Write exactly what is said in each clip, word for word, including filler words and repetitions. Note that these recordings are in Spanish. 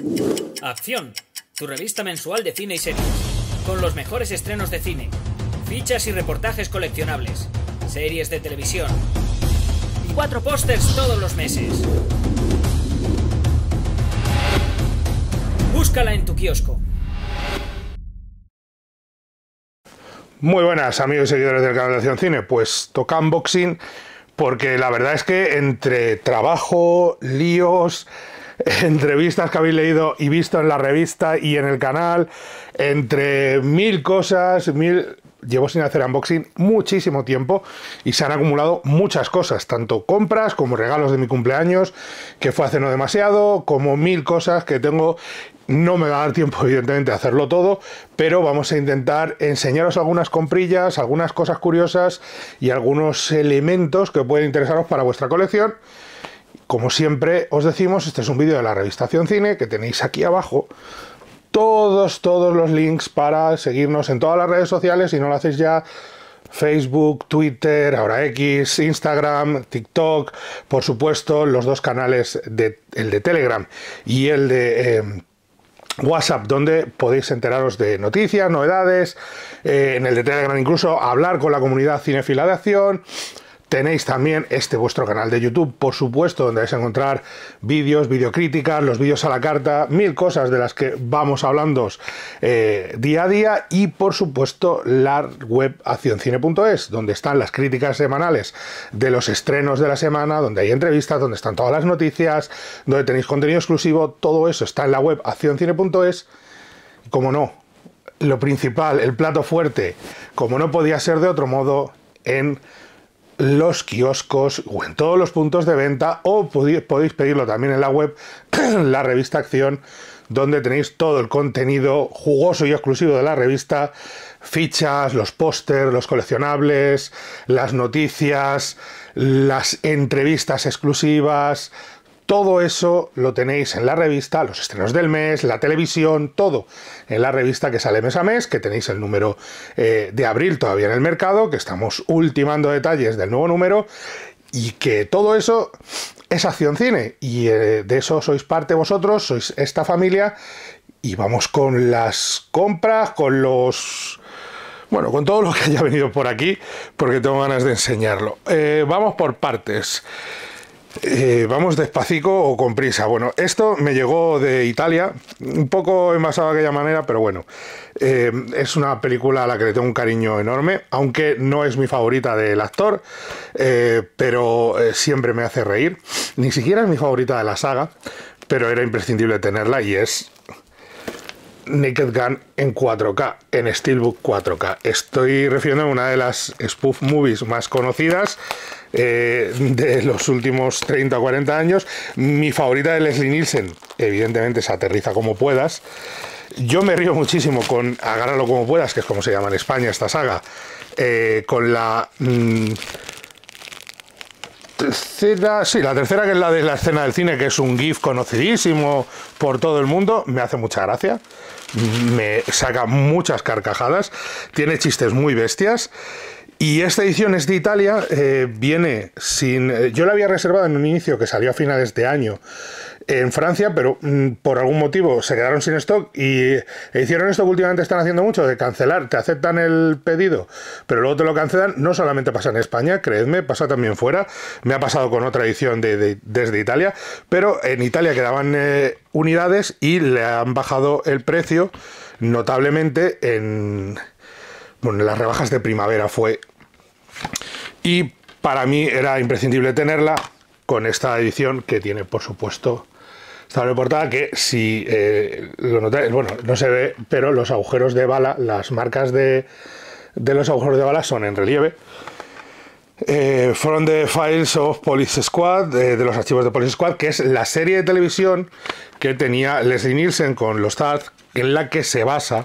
Acción, tu revista mensual de cine y series, con los mejores estrenos de cine, fichas y reportajes coleccionables, series de televisión y cuatro pósters todos los meses. Búscala en tu kiosco. Muy buenas amigos y seguidores del canal de Acción Cine. Pues toca unboxing porque la verdad es que entre trabajo, líos, entrevistas que habéis leído y visto en la revista y en el canal, entre mil cosas, mil... llevo sin hacer unboxing muchísimo tiempo y se han acumulado muchas cosas, tanto compras como regalos de mi cumpleaños, que fue hace no demasiado, como mil cosas que tengo. No me va a dar tiempo, evidentemente, a hacerlo todo, pero vamos a intentar enseñaros algunas comprillas, algunas cosas curiosas y algunos elementos que pueden interesaros para vuestra colección. Como siempre os decimos, este es un vídeo de la revista Acción Cine, que tenéis aquí abajo todos, todos los links para seguirnos en todas las redes sociales. Si no lo hacéis ya, Facebook, Twitter, ahora X, Instagram, TikTok, por supuesto, los dos canales, de, el de Telegram y el de eh, WhatsApp, donde podéis enteraros de noticias, novedades, eh, en el de Telegram incluso hablar con la comunidad cinéfila de Acción. Tenéis también este vuestro canal de YouTube, por supuesto, donde vais a encontrar vídeos, videocríticas, los vídeos a la carta, mil cosas de las que vamos hablando eh, día a día, y por supuesto la web acción cine punto es, donde están las críticas semanales de los estrenos de la semana, donde hay entrevistas, donde están todas las noticias, donde tenéis contenido exclusivo. Todo eso está en la web acción cine punto es. Como no, lo principal, el plato fuerte, como no podía ser de otro modo, en los kioscos o en todos los puntos de venta, o podéis, podéis pedirlo también en la web, la revista Acción, donde tenéis todo el contenido jugoso y exclusivo de la revista, fichas, los pósters, los coleccionables, las noticias, las entrevistas exclusivas. Todo eso lo tenéis en la revista, los estrenos del mes, la televisión, todo en la revista que sale mes a mes, que tenéis el número eh, de abril todavía en el mercado, que estamos ultimando detalles del nuevo número, y que todo eso es Acción Cine, y eh, de eso sois parte vosotros, sois esta familia, y vamos con las compras, con los... bueno, con todo lo que haya venido por aquí, porque tengo ganas de enseñarlo. Eh, vamos por partes. Eh, vamos despacito o con prisa. Bueno, esto me llegó de Italia, un poco envasado de aquella manera, pero bueno, eh, es una película a la que le tengo un cariño enorme, aunque no es mi favorita del actor, eh, pero eh, siempre me hace reír. Ni siquiera es mi favorita de la saga, pero era imprescindible tenerla, y es Naked Gun en cuatro K, en Steelbook cuatro K. Estoy refiriéndome a una de las spoof movies más conocidas eh, de los últimos treinta o cuarenta años. Mi favorita de Leslie Nielsen, evidentemente, es Aterriza como puedas. Yo me río muchísimo con Agárralo como puedas, que es como se llama en España esta saga, eh, con la... Mmm, tercera, sí, la tercera, que es la de la escena del cine, que es un GIF conocidísimo por todo el mundo. Me hace mucha gracia, me saca muchas carcajadas, tiene chistes muy bestias. Y esta edición es de Italia, eh, viene sin... Eh, yo la había reservado en un inicio que salió a finales de año en Francia, pero mmm, por algún motivo se quedaron sin stock, y hicieron esto que últimamente están haciendo mucho, de cancelar. Te aceptan el pedido, pero luego te lo cancelan. No solamente pasa en España, creedme, pasa también fuera. Me ha pasado con otra edición de, de, desde Italia, pero en Italia quedaban eh, unidades y le han bajado el precio notablemente en, bueno, en las rebajas de primavera fue. Y para mí era imprescindible tenerla con esta edición, que tiene, por supuesto, esta doble portada, que si eh, lo notáis, bueno, no se ve, pero los agujeros de bala, las marcas de, de los agujeros de bala son en relieve. Eh, From the Files of Police Squad, eh, de los archivos de Police Squad, que es la serie de televisión que tenía Leslie Nielsen con los Taz, en la que se basa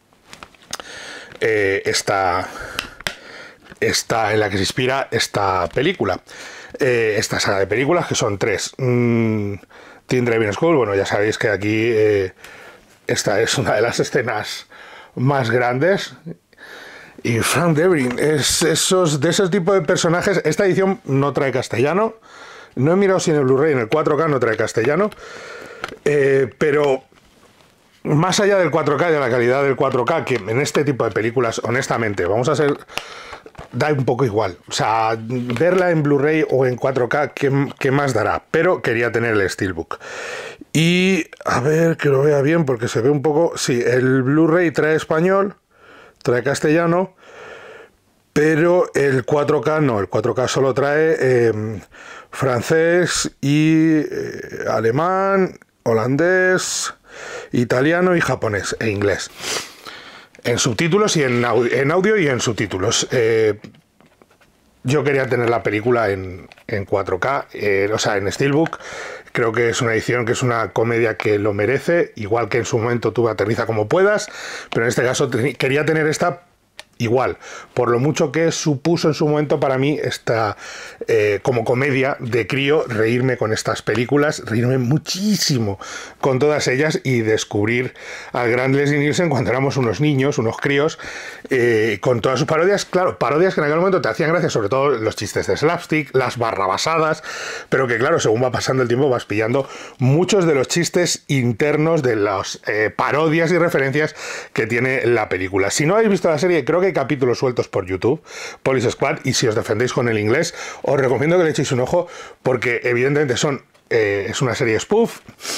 eh, esta... Esta, en la que se inspira esta película, eh, esta saga de películas, que son tres. mm, Teen Driving School, bueno, ya sabéis que aquí eh, esta es una de las escenas más grandes. Y Frank Drebin es esos, de esos tipos de personajes. Esta edición no trae castellano, no he mirado si en el Blu-ray, en el cuatro K no trae castellano, Eh, pero más allá del cuatro K y de la calidad del cuatro K, que en este tipo de películas, honestamente, vamos a ser... da un poco igual. O sea, verla en Blu-ray o en cuatro K, ¿qué, ¿qué más dará? Pero quería tener el Steelbook. Y a ver, que lo vea bien, porque se ve un poco... Sí, el Blu-ray trae español, trae castellano, pero el cuatro K no. El cuatro K solo trae eh, francés y eh, alemán, holandés, italiano y japonés e inglés. En subtítulos y en audio, en audio y en subtítulos. Eh, yo quería tener la película en, en cuatro K, eh, o sea, en Steelbook. Creo que es una edición que es una comedia que lo merece, igual que en su momento tuvo Aterriza como puedas, pero en este caso te, quería tener esta igual, por lo mucho que supuso en su momento para mí esta, eh, como comedia de crío, reírme con estas películas, reírme muchísimo con todas ellas y descubrir al gran Leslie Nielsen cuando éramos unos niños, unos críos, eh, con todas sus parodias, claro, parodias que en aquel momento te hacían gracia, sobre todo los chistes de slapstick, las barrabasadas, pero que claro, según va pasando el tiempo vas pillando muchos de los chistes internos de las eh, parodias y referencias que tiene la película. Si no habéis visto la serie, creo que hay capítulos sueltos por YouTube, Police Squad, y si os defendéis con el inglés, os recomiendo que le echéis un ojo, porque evidentemente son eh, es una serie spoof,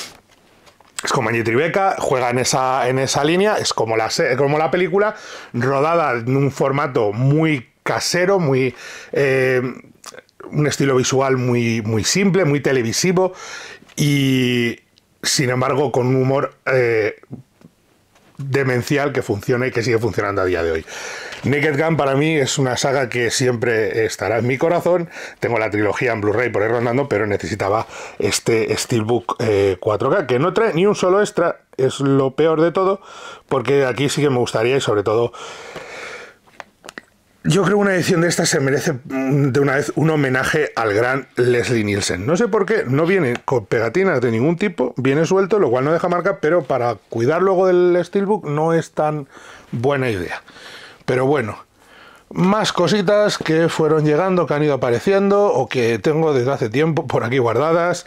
es como Angie Tribeca, juega en esa, en esa línea, es como la, como la película, rodada en un formato muy casero, muy... Eh, un estilo visual muy, muy simple, muy televisivo, y sin embargo con un humor... Eh, demencial que funciona y que sigue funcionando a día de hoy. Naked Gun para mí es una saga que siempre estará en mi corazón. Tengo la trilogía en Blu-ray por ahí rondando, pero necesitaba este Steelbook eh, cuatro K, que no trae ni un solo extra, es lo peor de todo, porque aquí sí que me gustaría, y sobre todo yo creo que una edición de esta se merece de una vez un homenaje al gran Leslie Nielsen. No sé por qué, no viene con pegatinas de ningún tipo, viene suelto, lo cual no deja marca, pero para cuidar luego del Steelbook no es tan buena idea. Pero bueno, más cositas que fueron llegando, que han ido apareciendo o que tengo desde hace tiempo por aquí guardadas.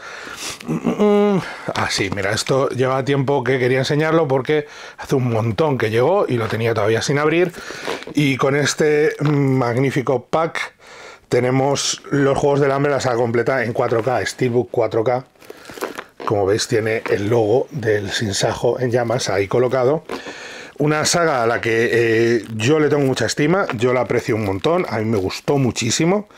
Ah, sí, mira, esto lleva tiempo que quería enseñarlo porque hace un montón que llegó y lo tenía todavía sin abrir. Y con este magnífico pack tenemos los Juegos del Hambre, la saga completa en cuatro K, Steelbook cuatro K. Como veis, tiene el logo del Sinsajo en llamas ahí colocado. Una saga a la que eh, yo le tengo mucha estima, yo la aprecio un montón, a mí me gustó muchísimo.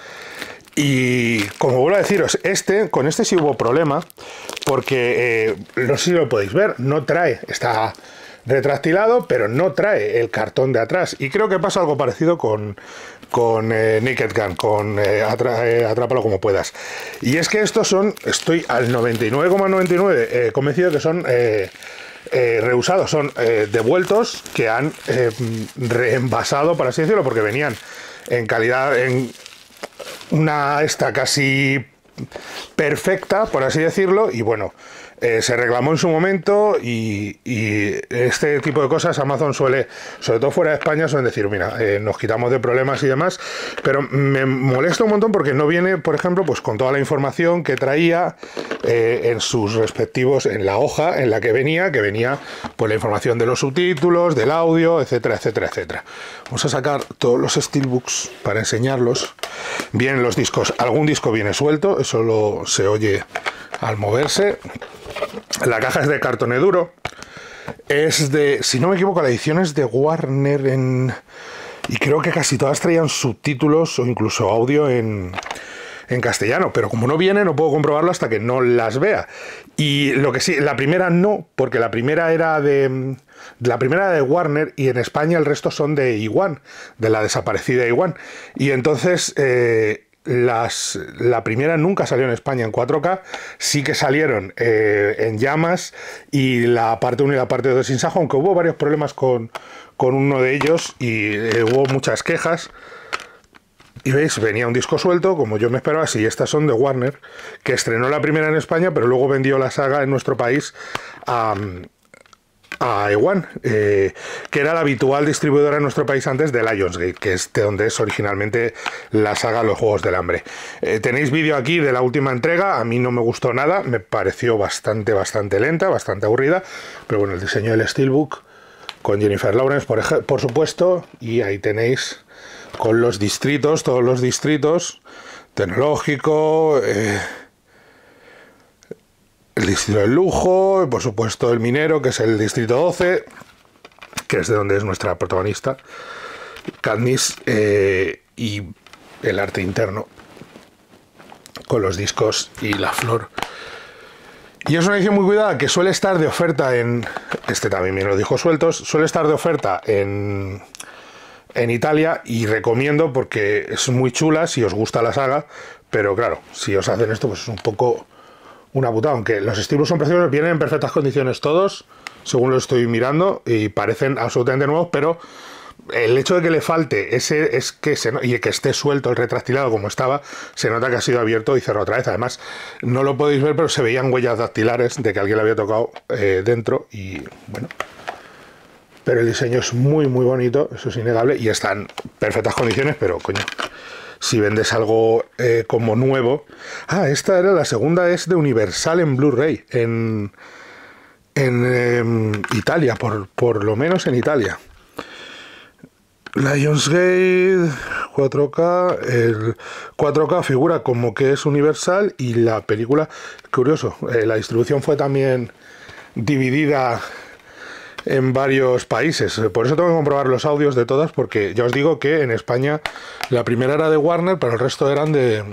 Y como vuelvo a deciros, este, con este sí hubo problema, porque eh, no sé si lo podéis ver, no trae, está retractilado, pero no trae el cartón de atrás. Y creo que pasa algo parecido con, con eh, Naked Gun, con eh, atra, eh, Atrápalo como puedas. Y es que estos son, estoy al noventa y nueve coma noventa y nueve eh, convencido que son... Eh, Eh, reusados, son eh, devueltos que han eh, reenvasado, por así decirlo, porque venían en calidad, en una esta casi perfecta, por así decirlo, y bueno, eh, se reclamó en su momento y, y este tipo de cosas Amazon suele, sobre todo fuera de España, suelen decir, mira, eh, nos quitamos de problemas y demás, pero me molesta un montón porque no viene, por ejemplo, pues con toda la información que traía eh, en sus respectivos, en la hoja en la que venía, que venía pues la información de los subtítulos, del audio, etcétera, etcétera, etcétera. Vamos a sacar todos los Steelbooks para enseñarlos. Vienen los discos, algún disco viene suelto, eso lo, se oye al moverse. La caja es de cartón duro. Es de, si no me equivoco, la edición es de Warner en, y creo que casi todas traían subtítulos o incluso audio en, en castellano, pero como no viene no puedo comprobarlo hasta que no las vea. Y lo que sí, la primera no, porque la primera era de... La primera era de Warner y en España el resto son de Iwan, de la desaparecida Iwan. Y entonces... Eh, Las, la primera nunca salió en España en cuatro K, sí que salieron eh, en llamas, y la parte uno y la parte dos de Sinsajo, aunque hubo varios problemas con, con uno de ellos y eh, hubo muchas quejas. Y veis, venía un disco suelto, como yo me esperaba. Sí, estas son de Warner, que estrenó la primera en España, pero luego vendió la saga en nuestro país a, a Ewan, eh, que era la habitual distribuidora en nuestro país antes de Lionsgate, que es de donde es originalmente la saga Los Juegos del Hambre. Eh, tenéis vídeo aquí de la última entrega, a mí no me gustó nada, me pareció bastante, bastante lenta, bastante aburrida, pero bueno, el diseño del Steelbook con Jennifer Lawrence, por, por supuesto, y ahí tenéis con los distritos, todos los distritos, tecnológico, eh, el distrito del lujo, y por supuesto el minero, que es el distrito doce, que es de donde es nuestra protagonista, Katniss, eh, y el arte interno, con los discos y la flor. Y es una edición muy cuidada que suele estar de oferta en... Este también me lo dijo sueltos. Suele estar de oferta en, en Italia, y recomiendo porque es muy chula si os gusta la saga, pero claro, si os hacen esto pues es un poco... una putada, aunque los estilos son preciosos, vienen en perfectas condiciones todos, según lo estoy mirando, y parecen absolutamente nuevos, pero el hecho de que le falte ese es que se, y que esté suelto el retractilado como estaba, se nota que ha sido abierto y cerrado otra vez. Además, no lo podéis ver, pero se veían huellas dactilares de que alguien le había tocado eh, dentro, y bueno. Pero el diseño es muy muy bonito, eso es innegable, y está en perfectas condiciones, pero coño, si vendes algo eh, como nuevo... Ah, esta era la segunda, es de Universal en Blu-ray, en, en eh, Italia, por, por lo menos en Italia. Lionsgate cuatro K, el cuatro K figura como que es Universal, y la película, curioso, eh, la distribución fue también dividida en varios países, por eso tengo que comprobar los audios de todas, porque ya os digo que en España la primera era de Warner, pero el resto eran de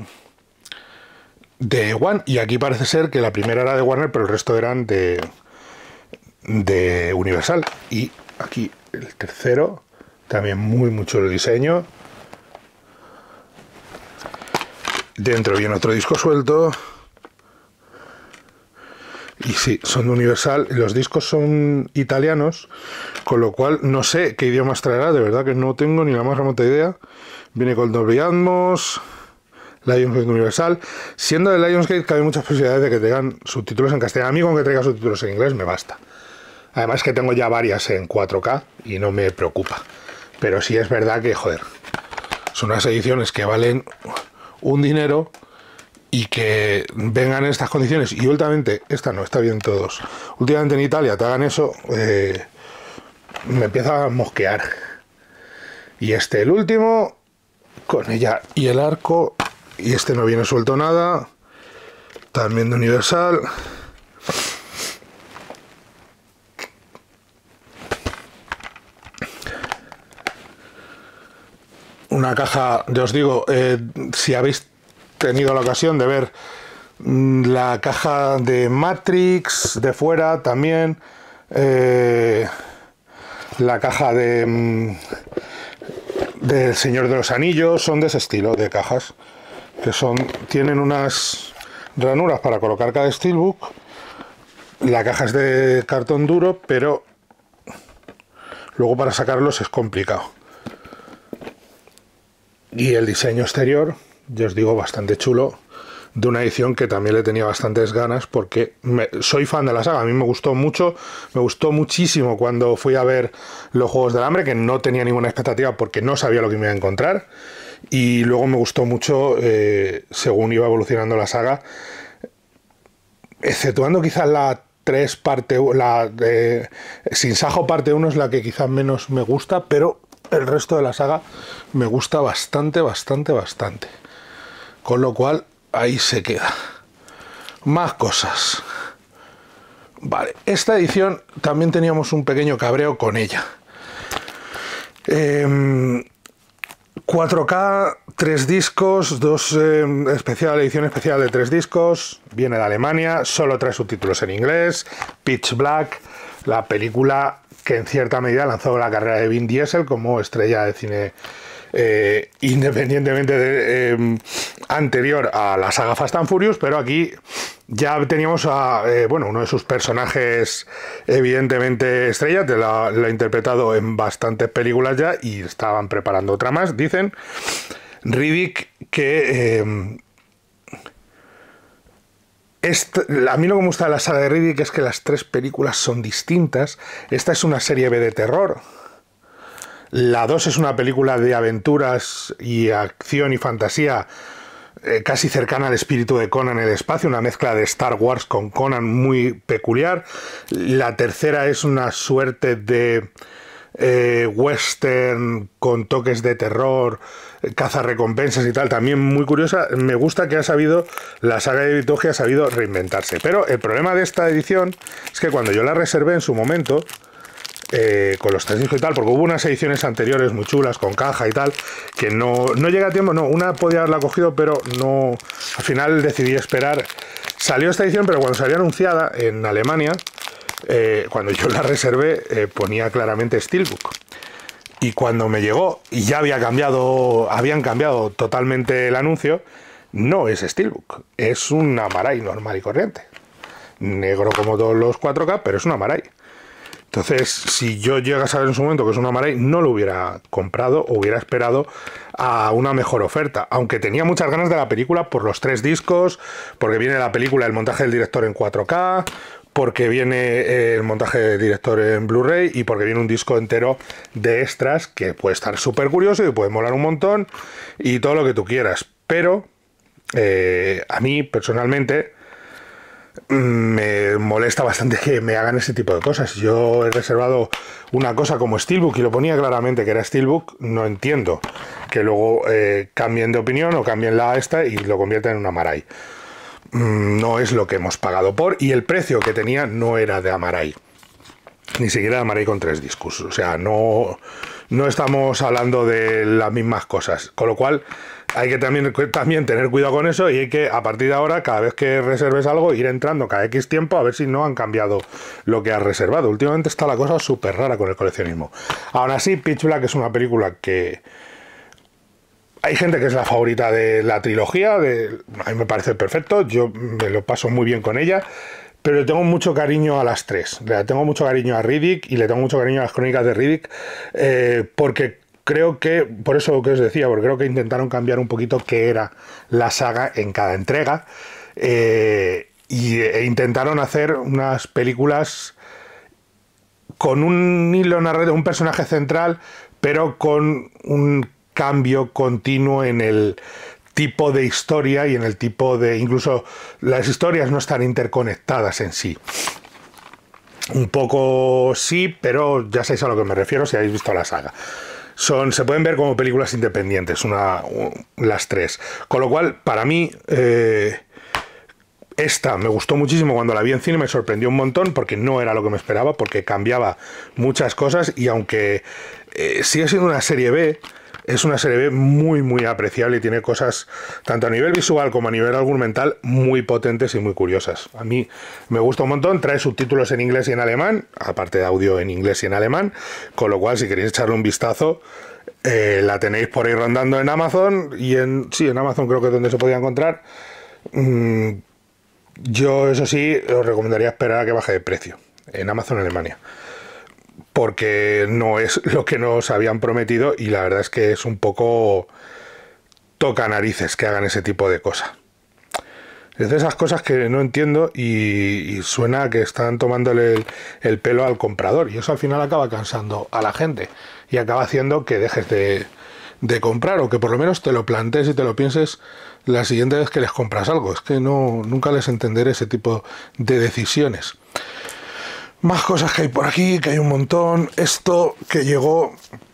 de One, y aquí parece ser que la primera era de Warner, pero el resto eran de de Universal. Y aquí el tercero, también muy mucho el diseño. Dentro viene otro disco suelto. Y sí, son de Universal. Los discos son italianos, con lo cual no sé qué idiomas traerá, de verdad que no tengo ni la más remota idea. Viene con Dolby Atmos, Lionsgate Universal. Siendo de Lionsgate, cabe muchas posibilidades de que tengan subtítulos en castellano. A mí con que traiga subtítulos en inglés me basta. Además que tengo ya varias en cuatro K y no me preocupa. Pero sí es verdad que, joder, son unas ediciones que valen un dinero, y que vengan en estas condiciones, y últimamente, esta no, está bien todos, últimamente en Italia te hagan eso, eh, me empieza a mosquear. Y este, el último, con ella y el arco, y este no viene suelto nada, también de Universal. Una caja, ya os digo, eh, si habéis tenido la ocasión de ver la caja de Matrix de fuera, también eh, la caja de del Señor de los Anillos, son de ese estilo de cajas, que son, tienen unas ranuras para colocar cada steelbook. La caja es de cartón duro, pero luego para sacarlos es complicado. Y el diseño exterior, ya os digo, bastante chulo, de una edición que también le tenía bastantes ganas, porque me, soy fan de la saga, a mí me gustó mucho, me gustó muchísimo cuando fui a ver Los Juegos del Hambre, que no tenía ninguna expectativa porque no sabía lo que me iba a encontrar, y luego me gustó mucho eh, según iba evolucionando la saga, exceptuando quizás la tres parte, la de Sin Sajo parte uno es la que quizás menos me gusta, pero el resto de la saga me gusta bastante, bastante, bastante. Con lo cual, ahí se queda. Más cosas. Vale, esta edición también teníamos un pequeño cabreo con ella. Eh, cuatro K, tres discos, dos eh, especial, edición especial de tres discos. Viene de Alemania, solo trae subtítulos en inglés. Pitch Black, la película que en cierta medida lanzó la carrera de Vin Diesel como estrella de cine eh, independientemente de, eh, anterior a la saga Fast and Furious, pero aquí ya teníamos a eh, bueno, uno de sus personajes evidentemente estrella, te la, la ha interpretado en bastantes películas ya, y estaban preparando otra más, dicen Riddick, que eh, Esta, a mí lo que me gusta de la saga de Riddick es que las tres películas son distintas. Esta es una serie B de terror. La dos es una película de aventuras y acción y fantasía, eh, casi cercana al espíritu de Conan en el espacio, una mezcla de Star Wars con Conan muy peculiar. La tercera es una suerte de eh, western con toques de terror, cazarrecompensas y tal, también muy curiosa. Me gusta que ha sabido, la saga de Vitoji ha sabido reinventarse. Pero el problema de esta edición es que cuando yo la reservé en su momento, Eh, con los tres discos y tal, porque hubo unas ediciones anteriores muy chulas con caja y tal, que no, no llega a tiempo, no, una podía haberla cogido, pero no, al final decidí esperar. Salió esta edición, pero cuando salió anunciada en Alemania, eh, cuando yo la reservé, eh, ponía claramente Steelbook. Y cuando me llegó, y ya había cambiado, habían cambiado totalmente el anuncio, no es Steelbook, es un Amarai normal y corriente. Negro como todos los cuatro K, pero es un Amarai. Entonces, si yo llegase a saber en su momento que es un Amarai, no lo hubiera comprado o hubiera esperado a una mejor oferta. Aunque tenía muchas ganas de la película por los tres discos, porque viene la película, el montaje del director en cuatro K, porque viene el montaje del director en Blu-ray y porque viene un disco entero de extras que puede estar súper curioso y puede molar un montón y todo lo que tú quieras. Pero eh, a mí, personalmente, me molesta bastante que me hagan ese tipo de cosas. Yo he reservado una cosa como Steelbook y lo ponía claramente que era Steelbook. No entiendo que luego eh, cambien de opinión o cambien la esta y lo conviertan en un Amarai. No es lo que hemos pagado por, y el precio que tenía no era de Amarai, ni siquiera de Amarai con tres discos. O sea, no, no estamos hablando de las mismas cosas, con lo cual hay que también, también tener cuidado con eso, y hay que, a partir de ahora, cada vez que reserves algo, ir entrando cada X tiempo a ver si no han cambiado lo que has reservado. Últimamente está la cosa súper rara con el coleccionismo. Aún así, Pitch Black es una película que hay gente que es la favorita de la trilogía, de, a mí me parece perfecto, yo me lo paso muy bien con ella, pero le tengo mucho cariño a las tres. Le tengo mucho cariño a Riddick y le tengo mucho cariño a las crónicas de Riddick, eh, porque creo que, por eso que os decía, porque creo que intentaron cambiar un poquito qué era la saga en cada entrega, eh, y, e intentaron hacer unas películas con un hilo narrativo, un personaje central, pero con un cambio continuo en el tipo de historia y en el tipo de... Incluso las historias no están interconectadas en sí. Un poco sí, pero ya sabéis a lo que me refiero si habéis visto la saga. Son, se pueden ver como películas independientes, una, las tres. Con lo cual, para mí, eh, esta me gustó muchísimo cuando la vi en cine, me sorprendió un montón porque no era lo que me esperaba, porque cambiaba muchas cosas, y aunque eh, sigue siendo una serie B, es una serie B muy, muy apreciable y tiene cosas, tanto a nivel visual como a nivel argumental, muy potentes y muy curiosas. A mí me gusta un montón, trae subtítulos en inglés y en alemán, aparte de audio en inglés y en alemán, con lo cual, si queréis echarle un vistazo, eh, la tenéis por ahí rondando en Amazon, y en, sí, en Amazon creo que es donde se podía encontrar. Mm, yo, eso sí, os recomendaría esperar a que baje de precio, en Amazon Alemania, porque no es lo que nos habían prometido, y la verdad es que es un poco toca narices que hagan ese tipo de cosas. Es de esas cosas que no entiendo, y, y suena a que están tomándole el, el pelo al comprador, y eso al final acaba cansando a la gente y acaba haciendo que dejes de, de comprar, o que por lo menos te lo plantees y te lo pienses la siguiente vez que les compras algo. Es que no, nunca les entenderé ese tipo de decisiones. Más cosas que hay por aquí, que hay un montón. Esto que llegó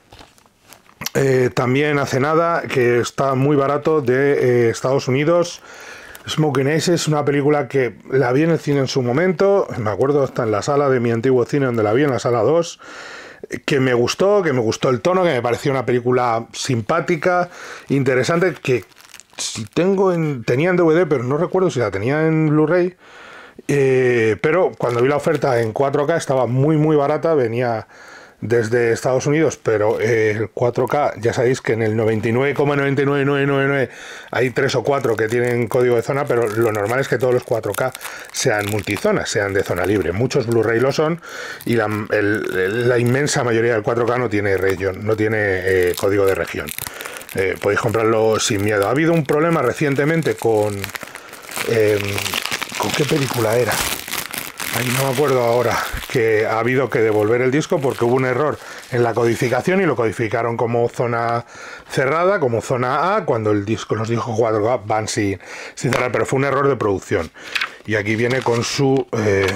eh, también hace nada, que está muy barato, de eh, Estados Unidos. Smoking Aces es una película que la vi en el cine en su momento. Me acuerdo hasta en la sala de mi antiguo cine donde la vi, en la sala dos. Que me gustó, que me gustó el tono, que me pareció una película simpática, interesante, que si tengo en, tenía en D V D, pero no recuerdo si la tenía en Blu-ray. Eh, pero cuando vi la oferta en cuatro K estaba muy muy barata, venía desde Estados Unidos, pero eh, el cuatro K, ya sabéis que en el noventa y nueve coma nueve nueve nueve nueve nueve hay tres o cuatro que tienen código de zona, pero lo normal es que todos los cuatro K sean multizona, sean de zona libre. Muchos Blu-ray lo son, y la, el, la inmensa mayoría del cuatro K no tiene region, no tiene eh, código de región. Eh, podéis comprarlo sin miedo. Ha habido un problema recientemente con... Eh, ¿Con qué película era? Ahí no me acuerdo ahora, que ha habido que devolver el disco porque hubo un error en la codificación y lo codificaron como zona cerrada, como zona A, cuando el disco, los discos cuatro K van sin, sin cerrar, pero fue un error de producción. Y aquí viene con su... Eh,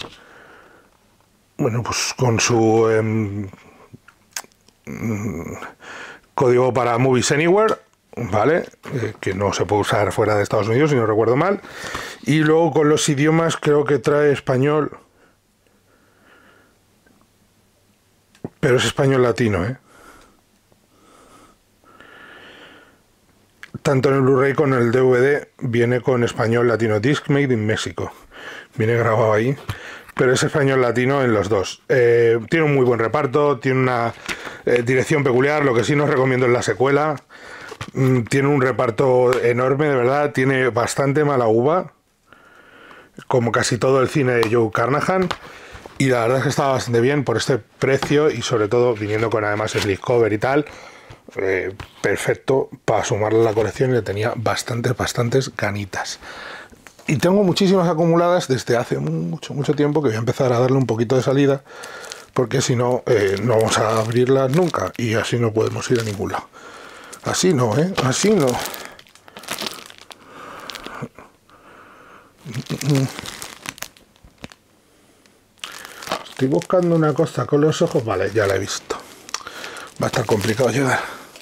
bueno, pues con su... Eh, código para Movies Anywhere, ¿vale? Eh, que no se puede usar fuera de Estados Unidos, si no recuerdo mal. Y luego con los idiomas creo que trae español, pero es español latino, ¿eh? Tanto en el Blu-ray como en el D V D viene con español latino, Disc Made in Mexico, viene grabado ahí, pero es español latino en los dos. Eh, tiene un muy buen reparto, tiene una eh, dirección peculiar, lo que sí no os recomiendo es la secuela. Mm, tiene un reparto enorme, de verdad, tiene bastante mala uva, como casi todo el cine de Joe Carnahan, y la verdad es que estaba bastante bien por este precio y sobre todo viniendo con además el cover y tal, eh, perfecto para sumarle a la colección, y le tenía bastantes, bastantes ganitas. Y tengo muchísimas acumuladas desde hace mucho, mucho tiempo, que voy a empezar a darle un poquito de salida, porque si no, eh, no vamos a abrirlas nunca y así no podemos ir a ningún lado. Así no, ¿eh? Así no. Estoy buscando una cosa con los ojos. Vale, ya la he visto. Va a estar complicado llegar.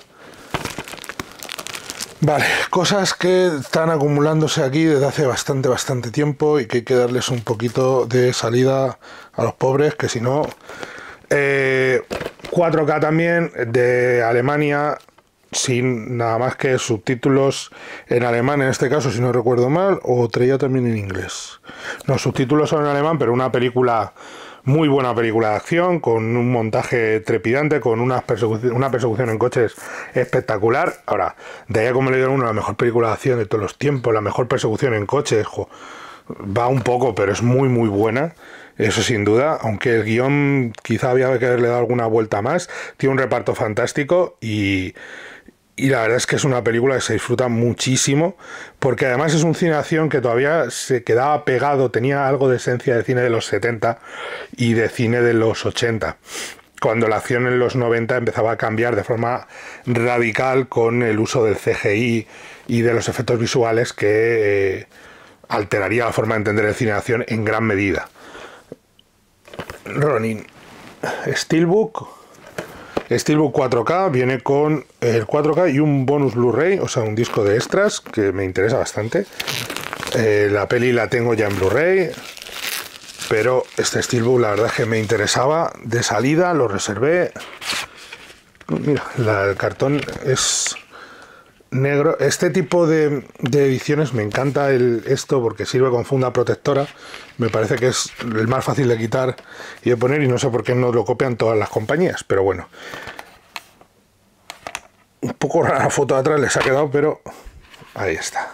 Vale, cosas que están acumulándose aquí desde hace bastante, bastante tiempo y que hay que darles un poquito de salida a los pobres, que si no... Eh, cuatro K también, de Alemania, sin nada más que subtítulos en alemán, en este caso, si no recuerdo mal, o traía también en inglés. No, subtítulos son en alemán, pero una película... Muy buena película de acción, con un montaje trepidante, con una persecución, una persecución en coches espectacular. Ahora, de ahí a como le dieron uno, la mejor película de acción de todos los tiempos, la mejor persecución en coches, jo, va un poco, pero es muy muy buena, eso sin duda, aunque el guión quizá había que haberle dado alguna vuelta más. Tiene un reparto fantástico y... Y la verdad es que es una película que se disfruta muchísimo, porque además es un cine de acción que todavía se quedaba pegado, tenía algo de esencia de cine de los setenta y de cine de los ochenta, cuando la acción en los noventa empezaba a cambiar de forma radical con el uso del C G I y de los efectos visuales que eh, alteraría la forma de entender el cine de acción en gran medida. Ronin, Steelbook... Steelbook cuatro K, viene con el cuatro K y un bonus Blu-ray, o sea, un disco de extras que me interesa bastante. Eh, la peli la tengo ya en Blu-ray, pero este Steelbook la verdad es que me interesaba de salida, lo reservé. Mira, la, el cartón es negro. Este tipo de, de ediciones me encanta el, esto porque sirve con funda protectora. Me parece que es el más fácil de quitar y de poner, y no sé por qué no lo copian todas las compañías, pero bueno. Un poco rara la foto de atrás les ha quedado, pero ahí está.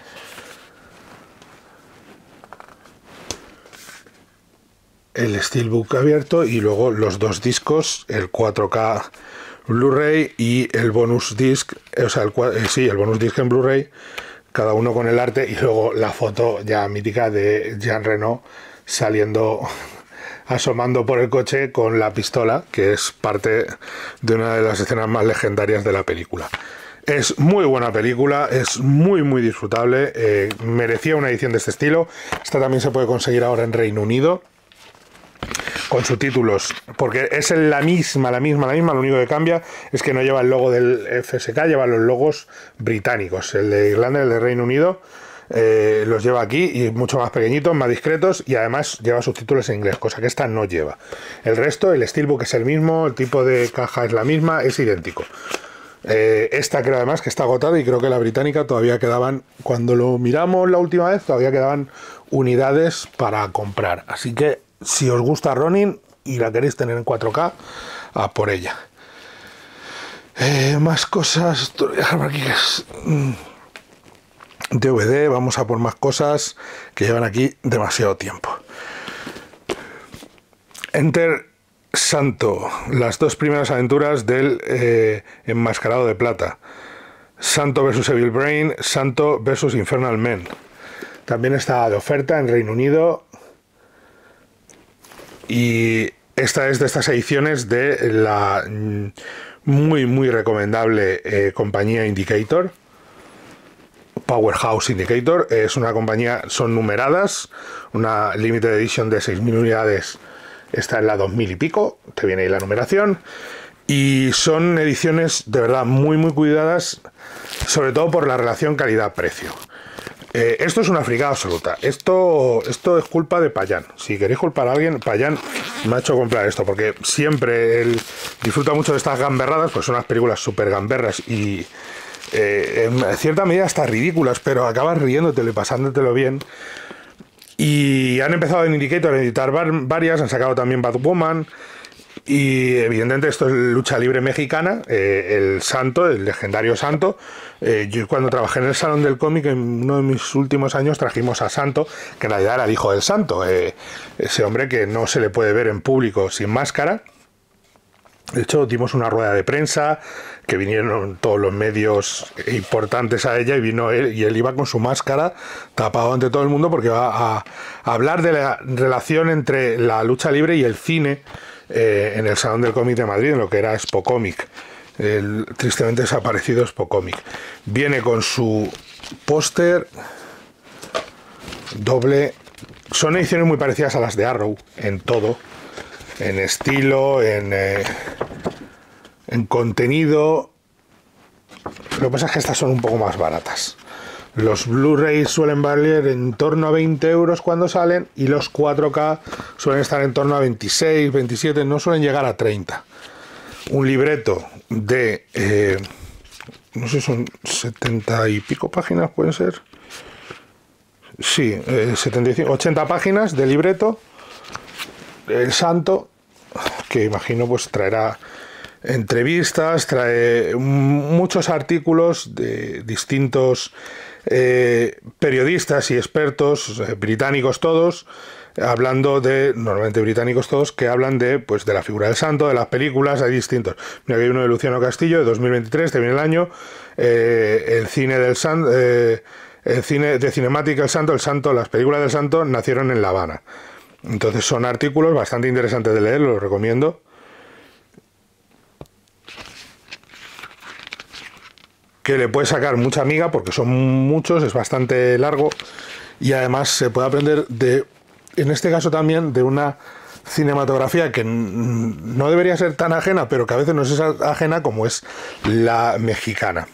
El Steelbook abierto y luego los dos discos, el cuatro K Blu-ray y el bonus disc, o sea, el, eh, sí, el bonus disc en Blu-ray, cada uno con el arte, y luego la foto ya mítica de Jean Reno saliendo, asomando por el coche con la pistola, que es parte de una de las escenas más legendarias de la película. Es muy buena película, es muy muy disfrutable, eh, merecía una edición de este estilo. Esta también se puede conseguir ahora en Reino Unido, con subtítulos, porque es la misma, la misma, la misma, lo único que cambia es que no lleva el logo del F S K, lleva los logos británicos, el de Irlanda y el de Reino Unido, eh, los lleva aquí, y mucho más pequeñitos, más discretos, y además lleva subtítulos en inglés, cosa que esta no lleva. El resto, el Steelbook es el mismo, el tipo de caja es la misma, es idéntico. Eh, esta creo además que está agotada, y creo que la británica todavía quedaban, cuando lo miramos la última vez, todavía quedaban unidades para comprar, así que si os gusta Ronin y la queréis tener en cuatro K, a por ella. Eh, más cosas. Aquí es D V D, vamos a por más cosas que llevan aquí demasiado tiempo. Enter Santo, las dos primeras aventuras del eh, Enmascarado de Plata. Santo versus Evil Brain, Santo versus Infernal Men. También está de oferta en Reino Unido. Y esta es de estas ediciones de la muy, muy recomendable eh, compañía Indicator. Powerhouse Indicator. Es una compañía, son numeradas. Una limited edition de seis mil unidades. Está en la dos mil y pico. Te viene ahí la numeración. Y son ediciones de verdad muy, muy cuidadas. Sobre todo por la relación calidad-precio. Eh, esto es una fricada absoluta. Esto, esto es culpa de Payán. Si queréis culpar a alguien, Payán me ha hecho comprar esto, porque siempre él disfruta mucho de estas gamberradas, pues son unas películas súper gamberras y eh, en cierta medida hasta ridículas, pero acabas riéndotelo y pasándotelo bien. Y han empezado en Indicator a editar varias, han sacado también Batwoman. Y evidentemente esto es lucha libre mexicana, eh, el Santo, el legendario Santo. Eh, yo cuando trabajé en el Salón del Cómic, en uno de mis últimos años, trajimos a Santo, que en realidad era el hijo del Santo, eh, ese hombre que no se le puede ver en público sin máscara. De hecho, dimos una rueda de prensa, que vinieron todos los medios importantes a ella, y vino él, y él iba con su máscara tapado ante todo el mundo, porque va a, a hablar de la relación entre la lucha libre y el cine, Eh, en el Salón del Cómic de Madrid, en lo que era Expo Cómic, el tristemente desaparecido Expo Cómic. Viene con su póster doble. Son ediciones muy parecidas a las de Arrow en todo, en estilo, en, eh, en contenido. Lo que pasa es que estas son un poco más baratas. Los Blu-rays suelen valer en torno a veinte euros cuando salen, y los cuatro K suelen estar en torno a veintiséis, veintisiete, no suelen llegar a treinta. Un libreto de, eh, no sé, son setenta y pico páginas, pueden ser. Sí, eh, setenta y cinco, ochenta páginas de libreto. El Santo, que imagino pues traerá entrevistas, trae muchos artículos de distintos eh, periodistas y expertos, eh, británicos todos, hablando de, normalmente británicos todos, que hablan de, pues, de la figura del Santo, de las películas. Hay distintos. Mira, que hay uno de Luciano Castillo, de dos mil veintitrés, te viene el año, eh, el cine del Santo, eh, el cine de cinemática, el Santo, el Santo, las películas del Santo nacieron en La Habana. Entonces son artículos bastante interesantes de leer, los recomiendo. Que le puede sacar mucha amiga, porque son muchos, es bastante largo, y además se puede aprender de, en este caso también, de una cinematografía que no debería ser tan ajena, pero que a veces no es ajena, como es la mexicana.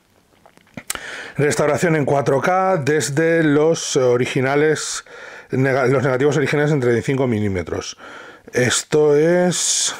Restauración en cuatro K desde los originales, los negativos originales en treinta y cinco milímetros. Esto es...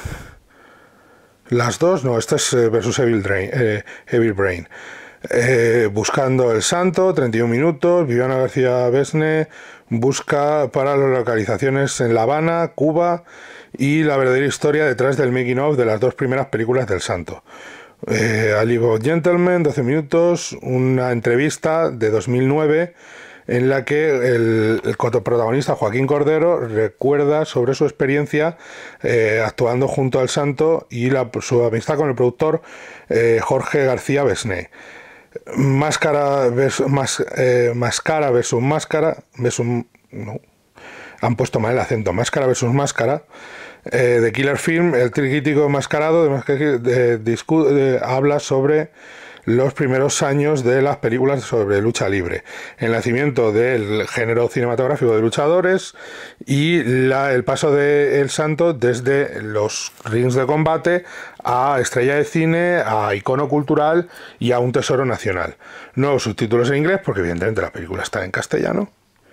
Las dos, no, esta es versus Evil, Drain, eh, Evil Brain. Eh, buscando el Santo, treinta y un minutos. Viviana García Besne busca para las localizaciones en La Habana, Cuba, y la verdadera historia detrás del making of de las dos primeras películas del Santo. Eh, Aligo Gentleman, doce minutos. Una entrevista de dos mil nueve en la que el, el protagonista Joaquín Cordero recuerda sobre su experiencia eh, actuando junto al Santo y la, su amistad con el productor eh, Jorge García Besné. Máscara versus, más, eh, máscara versus máscara versus, no, han puesto mal el acento. Máscara versus máscara eh, de Killer Film. El crítico enmascarado de, de, de, de, habla sobre los primeros años de las películas sobre lucha libre, el nacimiento del género cinematográfico de luchadores y la, el paso de El Santo desde los rings de combate a estrella de cine, a icono cultural y a un tesoro nacional. Nuevos subtítulos en inglés, porque evidentemente la película está en castellano,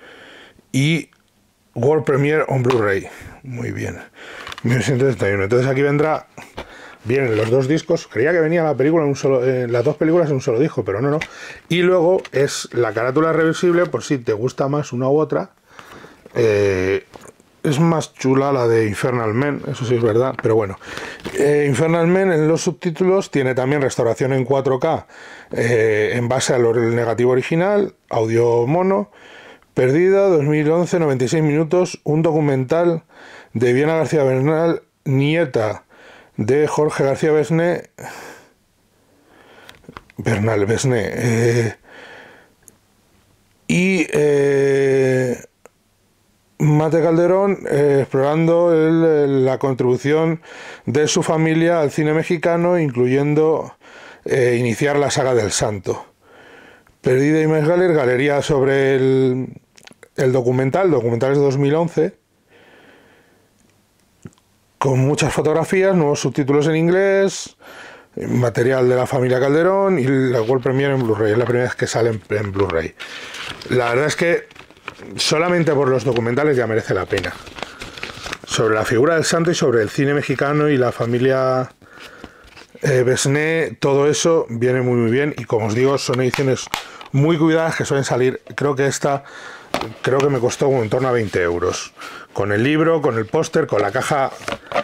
y World Premiere on Blu-ray. Muy bien. mil novecientos setenta y uno. Entonces aquí vendrá... Vienen los dos discos. Creía que venía la película en un solo, eh, las dos películas en un solo disco, pero no, no. Y luego es la carátula reversible, por si te gusta más una u otra. Eh, es más chula la de Infernal Men, eso sí es verdad, pero bueno. Eh, Infernal Men en los subtítulos tiene también restauración en cuatro K eh, en base al negativo original, audio mono. Perdida, dos mil once, noventa y seis minutos, un documental de Viviana García Bernal, nieta de Jorge García Besné, Bernal Besné, eh, Y eh, Mate Calderón eh, explorando el, la contribución de su familia al cine mexicano, incluyendo eh, iniciar la saga del Santo. Perdida Image Gallery, galería sobre el, el documental, documentales de dos mil once, con muchas fotografías, nuevos subtítulos en inglés, material de la familia Calderón y la World Premiere en Blu-ray. Es la primera vez que sale en, en Blu-ray. La verdad es que solamente por los documentales ya merece la pena. Sobre la figura del santo y sobre el cine mexicano y la familia eh, Besné, todo eso viene muy muy bien, y como os digo, son ediciones muy cuidadas que suelen salir. Creo que esta, creo que me costó como en torno a veinte euros. Con el libro, con el póster, con la caja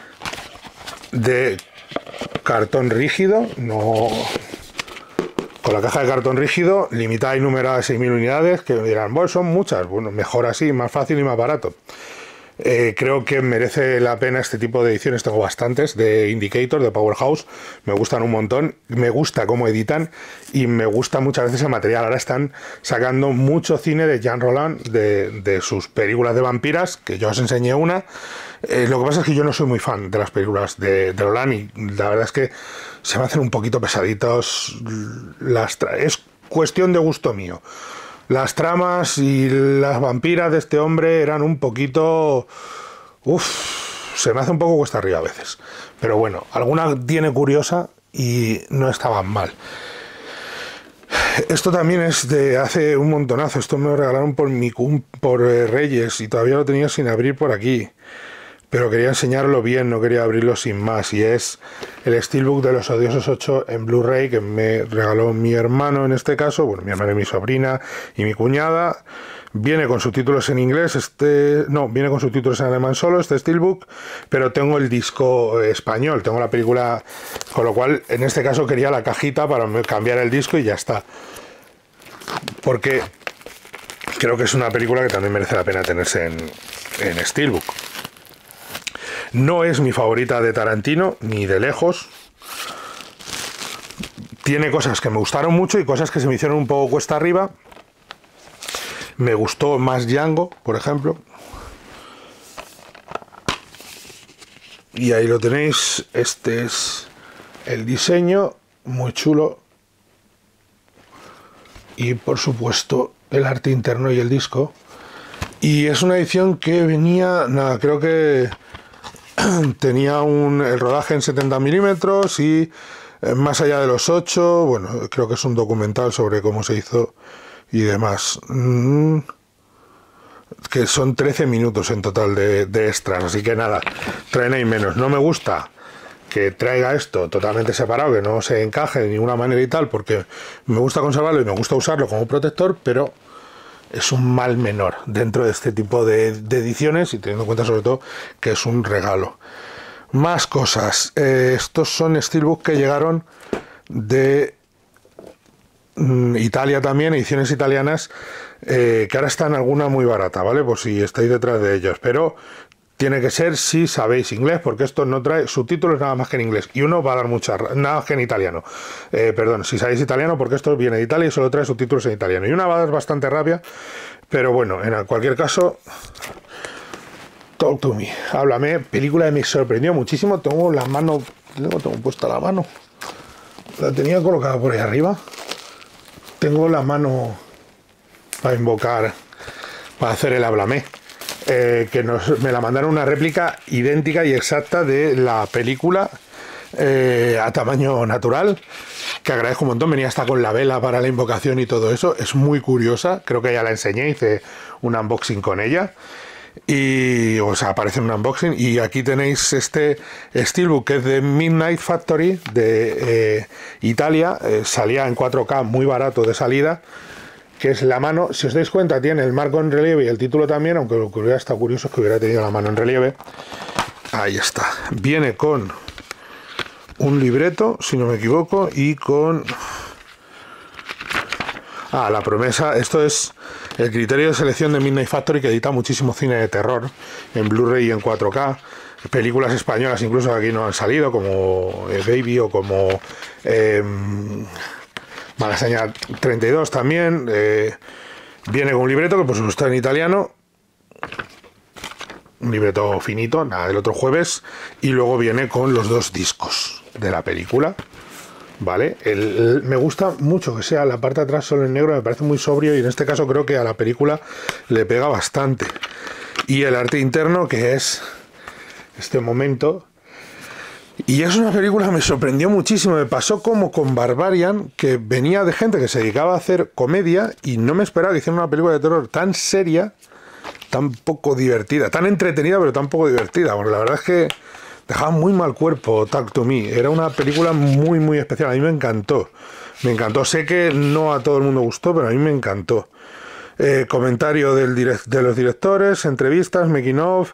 de cartón rígido, no... Con la caja de cartón rígido, limitada y numerada a seis mil unidades, que me dirán, bueno, son muchas. Bueno, mejor así, más fácil y más barato. Eh, creo que merece la pena este tipo de ediciones. Tengo bastantes de Indicator, de Powerhouse. Me gustan un montón. Me gusta cómo editan y me gusta muchas veces el material. Ahora están sacando mucho cine de Jean Roland, de, de sus películas de vampiras, que yo os enseñé una. Eh, lo que pasa es que yo no soy muy fan de las películas de, de Roland, y la verdad es que se me hacen un poquito pesaditos. Las es cuestión de gusto mío. Las tramas y las vampiras de este hombre eran un poquito... Uf, se me hace un poco cuesta arriba a veces. Pero bueno, alguna tiene curiosa y no estaban mal. Esto también es de hace un montonazo. Esto me lo regalaron por, mi, por eh, Reyes y todavía lo tenía sin abrir por aquí. Pero quería enseñarlo bien, no quería abrirlo sin más. Y es el Steelbook de Los Odiosos ocho en Blu-ray, que me regaló mi hermano en este caso. Bueno, mi hermano y mi sobrina y mi cuñada. Viene con subtítulos en inglés, este... No, viene con subtítulos en alemán solo, este Steelbook. Pero tengo el disco español, tengo la película... Con lo cual, en este caso quería la cajita para cambiar el disco y ya está. Porque creo que es una película que también merece la pena tenerse en, en Steelbook. No es mi favorita de Tarantino, ni de lejos. Tiene cosas que me gustaron mucho y cosas que se me hicieron un poco cuesta arriba. Me gustó más Django, por ejemplo. Y ahí lo tenéis. Este es el diseño, muy chulo. Y por supuesto el arte interno y el disco. Y es una edición que venía, nada, creo que... tenía un, el rodaje en setenta milímetros y eh, más allá de los ocho, bueno, creo que es un documental sobre cómo se hizo y demás. Mm, que son trece minutos en total de, de extras, así que nada, traen ahí menos. No me gusta que traiga esto totalmente separado, que no se encaje de ninguna manera y tal, porque me gusta conservarlo y me gusta usarlo como protector, pero... es un mal menor dentro de este tipo de, de ediciones, y teniendo en cuenta sobre todo que es un regalo. Más cosas. Eh, estos son Steelbook que llegaron de mm, Italia también, ediciones italianas, eh, que ahora están alguna muy barata, ¿vale? Por si estáis detrás de ellos. Pero tiene que ser si sabéis inglés, porque esto no trae subtítulos nada más que en inglés. Y uno va a dar mucha... nada más que en italiano. Eh, perdón, si sabéis italiano, porque esto viene de Italia y solo trae subtítulos en italiano. Y una va a dar bastante rabia, pero bueno, en cualquier caso... Talk to me. Háblame. Película que me sorprendió muchísimo. Tengo la mano... Tengo, tengo puesta la mano. La tenía colocada por ahí arriba. Tengo la mano para invocar, para hacer el háblame. Eh, que nos, me la mandaron una réplica idéntica y exacta de la película eh, a tamaño natural, que agradezco un montón. Venía hasta con la vela para la invocación y todo eso. Es muy curiosa, creo que ya la enseñé, hice un unboxing con ella y o sea, aparece en un unboxing. Y aquí tenéis este Steelbook, que es de Midnight Factory de eh, Italia. Eh, salía en cuatro K muy barato de salida, que es la mano. Si os dais cuenta, tiene el marco en relieve y el título también, aunque lo que hubiera estado curioso es que hubiera tenido la mano en relieve. Ahí está. Viene con un libreto, si no me equivoco, y con... Ah, la promesa. Esto es el criterio de selección de Midnight Factory, que edita muchísimo cine de terror en Blu-ray y en cuatro K. Películas españolas incluso aquí no han salido, como eh, Baby o como... Eh, Malasaña treinta y dos también, eh, Viene con un libreto que por supuesto está en italiano, un libreto finito, nada del otro jueves, y luego viene con los dos discos de la película, ¿vale? El, el, me gusta mucho que sea la parte de atrás solo en negro, me parece muy sobrio y en este caso creo que a la película le pega bastante. Y el arte interno, que es este momento. Y es una película que me sorprendió muchísimo. Me pasó como con Barbarian, que venía de gente que se dedicaba a hacer comedia y no me esperaba que hicieran una película de terror tan seria, tan poco divertida, tan entretenida pero tan poco divertida. Bueno, la verdad es que dejaba muy mal cuerpo Talk to Me. Era una película muy muy especial. A mí me encantó. Me encantó. Sé que no a todo el mundo gustó, pero a mí me encantó. Eh, comentario del direct, de los directores, entrevistas, making of.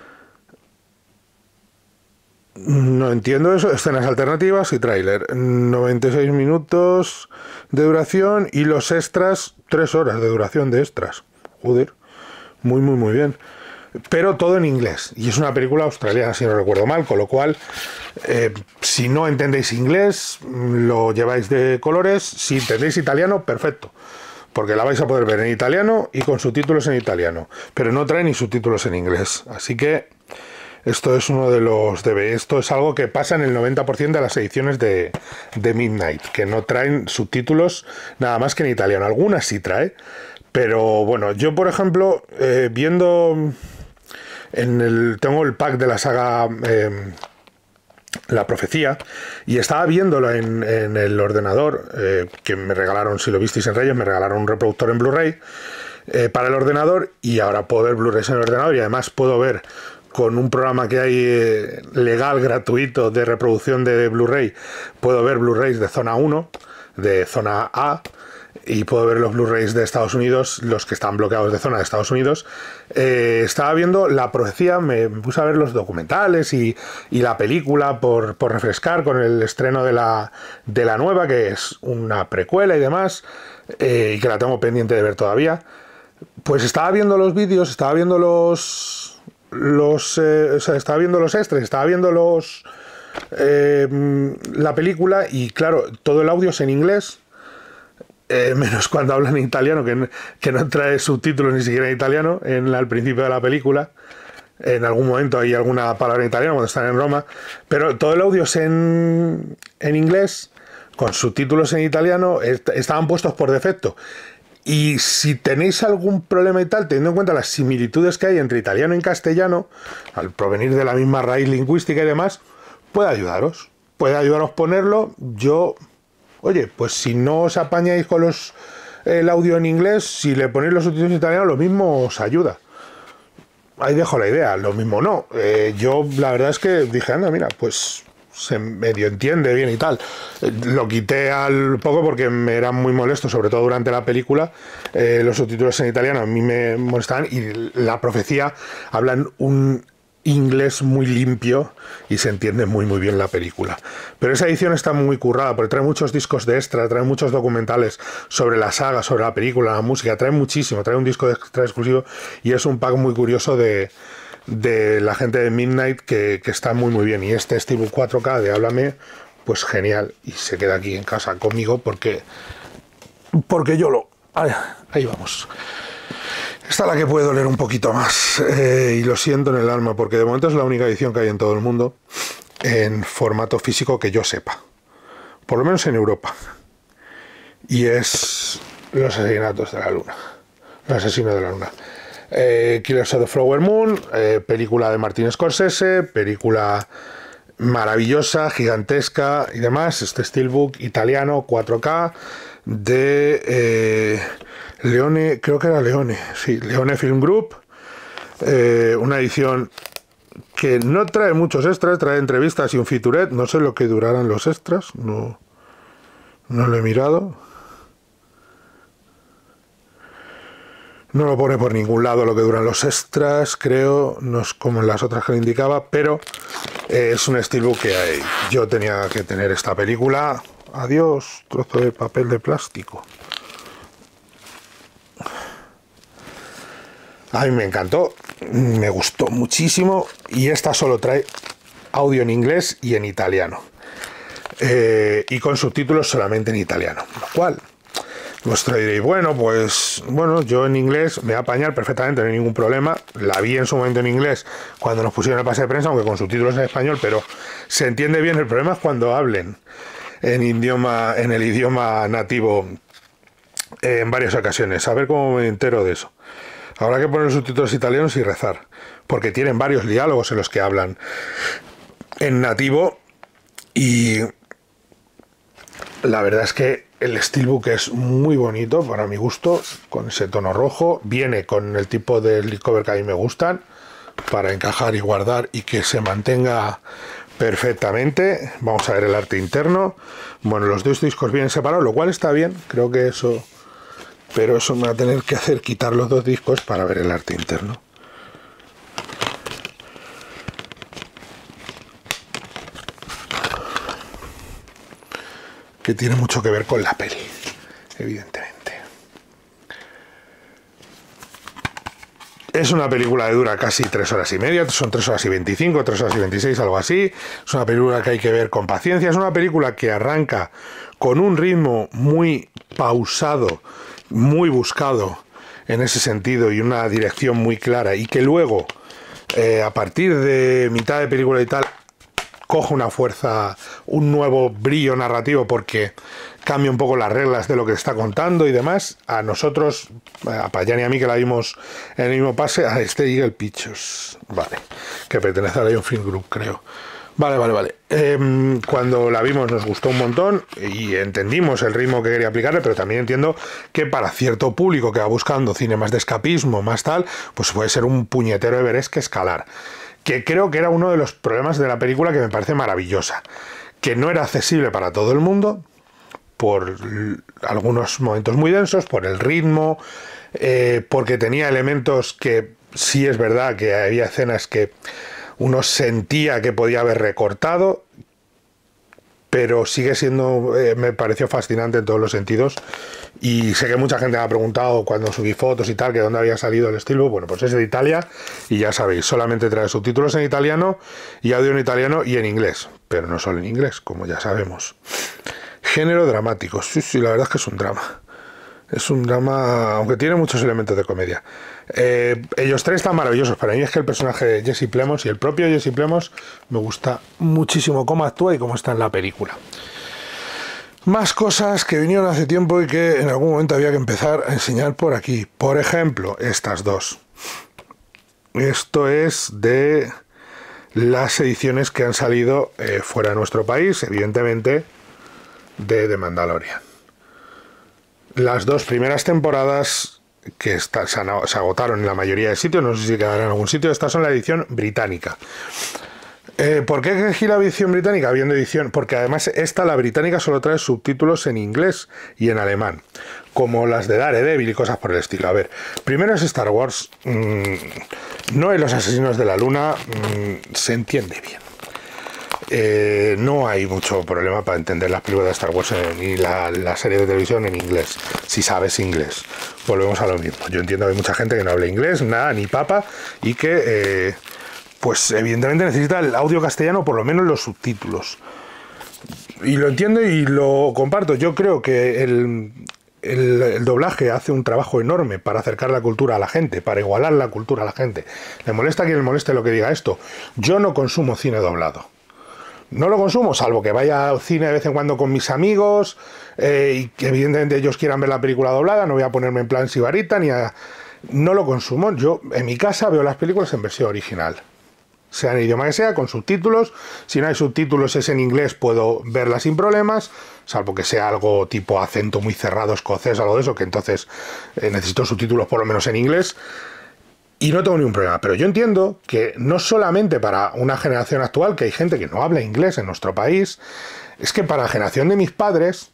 No entiendo eso. Escenas alternativas y tráiler. noventa y seis minutos de duración y los extras, tres horas de duración de extras. Joder. Muy, muy, muy bien. Pero todo en inglés. Y es una película australiana, si no recuerdo mal. Con lo cual, eh, si no entendéis inglés, lo lleváis de colores. Si entendéis italiano, perfecto. Porque la vais a poder ver en italiano y con subtítulos en italiano. Pero no trae ni subtítulos en inglés. Así que esto es uno de los debe. Esto es algo que pasa en el noventa por ciento de las ediciones de, de Midnight. Que no traen subtítulos nada más que en italiano. Algunas sí trae. Pero bueno, yo por ejemplo, eh, viendo en el, tengo el pack de la saga eh, La Profecía y estaba viéndolo en, en el ordenador, eh, que me regalaron, si lo visteis en Reyes, me regalaron un reproductor en Blu-ray eh, para el ordenador y ahora puedo ver Blu-rays en el ordenador y además puedo ver con un programa que hay eh, legal, gratuito de reproducción de Blu-ray, puedo ver Blu-rays de zona uno, de zona A, y puedo ver los Blu-rays de Estados Unidos, los que están bloqueados de zona de Estados Unidos. Eh, estaba viendo La Profecía, me, me puse a ver los documentales y, y la película por, por refrescar con el estreno de la, de la nueva, que es una precuela y demás, eh, y que la tengo pendiente de ver todavía. Pues estaba viendo los vídeos, estaba viendo los... los eh, o sea, estaba viendo los extras, estaba viendo los... Eh, la película y claro, todo el audio es en inglés. Eh, menos cuando hablan en italiano, que, que no trae subtítulos ni siquiera en italiano en, al principio de la película. En algún momento hay alguna palabra en italiano cuando están en Roma, pero todo el audio es en, en inglés, con subtítulos en italiano, est estaban puestos por defecto. Y si tenéis algún problema y tal, teniendo en cuenta las similitudes que hay entre italiano y castellano, al provenir de la misma raíz lingüística y demás, puede ayudaros. Puede ayudaros ponerlo. Yo... Oye, pues si no os apañáis con los, el audio en inglés, si le ponéis los subtítulos en italiano, lo mismo os ayuda. Ahí dejo la idea, lo mismo no. Eh, yo la verdad es que dije, anda, mira, pues se medio entiende bien y tal. Eh, lo quité al poco porque me era muy molesto, sobre todo durante la película. Eh, los subtítulos en italiano a mí me molestaban y La Profecía hablan un inglés muy limpio y se entiende muy muy bien la película. Pero esa edición está muy currada porque trae muchos discos de extra, trae muchos documentales sobre la saga, sobre la película, la música, trae muchísimo, trae un disco de extra exclusivo y es un pack muy curioso de, de la gente de Midnight que, que está muy muy bien. Y este Steelbook cuatro K de Háblame, pues genial, y se queda aquí en casa conmigo porque porque yo lo... Ahí, ahí vamos. Esta es la que puede doler un poquito más, eh, y lo siento en el alma, porque de momento es la única edición que hay en todo el mundo en formato físico que yo sepa, por lo menos en Europa, y es Los Asesinatos de la Luna, Los Asesinos de la Luna. eh, Killers of the Flower Moon, eh, película de Martin Scorsese, película maravillosa, gigantesca y demás. Este Steelbook italiano cuatro K de... Eh, Leone, creo que era Leone, sí, Leone Film Group, eh, una edición que no trae muchos extras, trae entrevistas y un featurette, no sé lo que durarán los extras, no, no lo he mirado, no lo pone por ningún lado lo que duran los extras, creo, no es como en las otras que le indicaba, pero eh, es un steelbook que hay. Yo tenía que tener esta película. Adiós, trozo de papel de plástico. A mí me encantó, me gustó muchísimo y esta solo trae audio en inglés y en italiano. Eh, y con subtítulos solamente en italiano. Lo cual, Vosotros diréis, bueno, pues bueno, yo en inglés me voy a apañar perfectamente, no hay ningún problema. La vi en su momento en inglés cuando nos pusieron el pase de prensa, aunque con subtítulos en español, pero se entiende bien. El problema es cuando hablen en idioma, en el idioma nativo eh, en varias ocasiones. A ver cómo me entero de eso. Habrá que poner subtítulos italianos y rezar, porque tienen varios diálogos en los que hablan en nativo y la verdad es que el steelbook es muy bonito para mi gusto, con ese tono rojo. Viene con el tipo de slipcover que a mí me gustan, para encajar y guardar y que se mantenga perfectamente. Vamos a ver el arte interno. Bueno, los dos discos vienen separados, lo cual está bien, creo que eso... Pero eso me va a tener que hacer quitar los dos discos para ver el arte interno. Que tiene mucho que ver con la peli, evidentemente. Es una película que dura casi tres horas y media, son tres horas y veinticinco, tres horas y veintiséis, algo así. Es una película que hay que ver con paciencia, es una película que arranca con un ritmo muy pausado, muy buscado en ese sentido y una dirección muy clara, y que luego, eh, a partir de mitad de película y tal, coge una fuerza, un nuevo brillo narrativo porque cambia un poco las reglas de lo que está contando y demás. A nosotros, a Payán y a mí, que la vimos en el mismo pase, a este Eagle Pictures, vale, que pertenece a Lion Film Group, creo. Vale, vale, vale. Eh, cuando la vimos nos gustó un montón y entendimos el ritmo que quería aplicarle, pero también entiendo que para cierto público que va buscando cine más de escapismo, más tal, pues puede ser un puñetero Everest que escalar. Que creo que era uno de los problemas de la película, que me parece maravillosa, que no era accesible para todo el mundo, por algunos momentos muy densos, por el ritmo, eh, porque tenía elementos que sí es verdad que había escenas que uno sentía que podía haber recortado, pero sigue siendo, eh, me pareció fascinante en todos los sentidos. Y sé que mucha gente me ha preguntado cuando subí fotos y tal, que dónde había salido el estilo. Bueno, pues es de Italia y ya sabéis, solamente trae subtítulos en italiano y audio en italiano y en inglés, pero no solo en inglés, como ya sabemos. Género dramático, sí, sí, la verdad es que es un drama. Es un drama, aunque tiene muchos elementos de comedia. Eh, ellos tres están maravillosos. Para mí es que el personaje de Jesse Plemons y el propio Jesse Plemons me gusta muchísimo cómo actúa y cómo está en la película. Más cosas que vinieron hace tiempo y que en algún momento había que empezar a enseñar por aquí. Por ejemplo, estas dos. Esto es de las ediciones que han salido eh, fuera de nuestro país, evidentemente, de The Mandalorian. Las dos primeras temporadas que está, se, han, se agotaron en la mayoría de sitios, no sé si quedarán en algún sitio. Estas son la edición británica. Eh, ¿Por qué elegí la edición británica? Habiendo edición, porque además esta, la británica, solo trae subtítulos en inglés y en alemán, como las de Daredevil y cosas por el estilo. A ver, primero es Star Wars. Mmm, no en Los Asesinos de la Luna, mmm, se entiende bien. Eh, no hay mucho problema para entender las películas de Star Wars en, y la, la serie de televisión en inglés, si sabes inglés. Volvemos a lo mismo. Yo entiendo que hay mucha gente que no habla inglés, nada, ni papa, y que... Eh, pues evidentemente necesita el audio castellano, por lo menos los subtítulos. Y lo entiendo y lo comparto. Yo creo que el, el, el doblaje hace un trabajo enorme para acercar la cultura a la gente, para igualar la cultura a la gente. Le molesta a quien le moleste lo que diga esto. Yo no consumo cine doblado. No lo consumo, salvo que vaya al cine de vez en cuando con mis amigos eh, y que evidentemente ellos quieran ver la película doblada. No voy a ponerme en plan sibarita ni a... No lo consumo. Yo en mi casa veo las películas en versión original, sea en el idioma que sea, con subtítulos. Si no hay subtítulos, es en inglés, puedo verla sin problemas, salvo que sea algo tipo acento muy cerrado, escocés, algo de eso, que entonces eh, necesito subtítulos por lo menos en inglés. Y no tengo ningún problema, pero yo entiendo que no solamente para una generación actual, que hay gente que no habla inglés en nuestro país, es que para la generación de mis padres,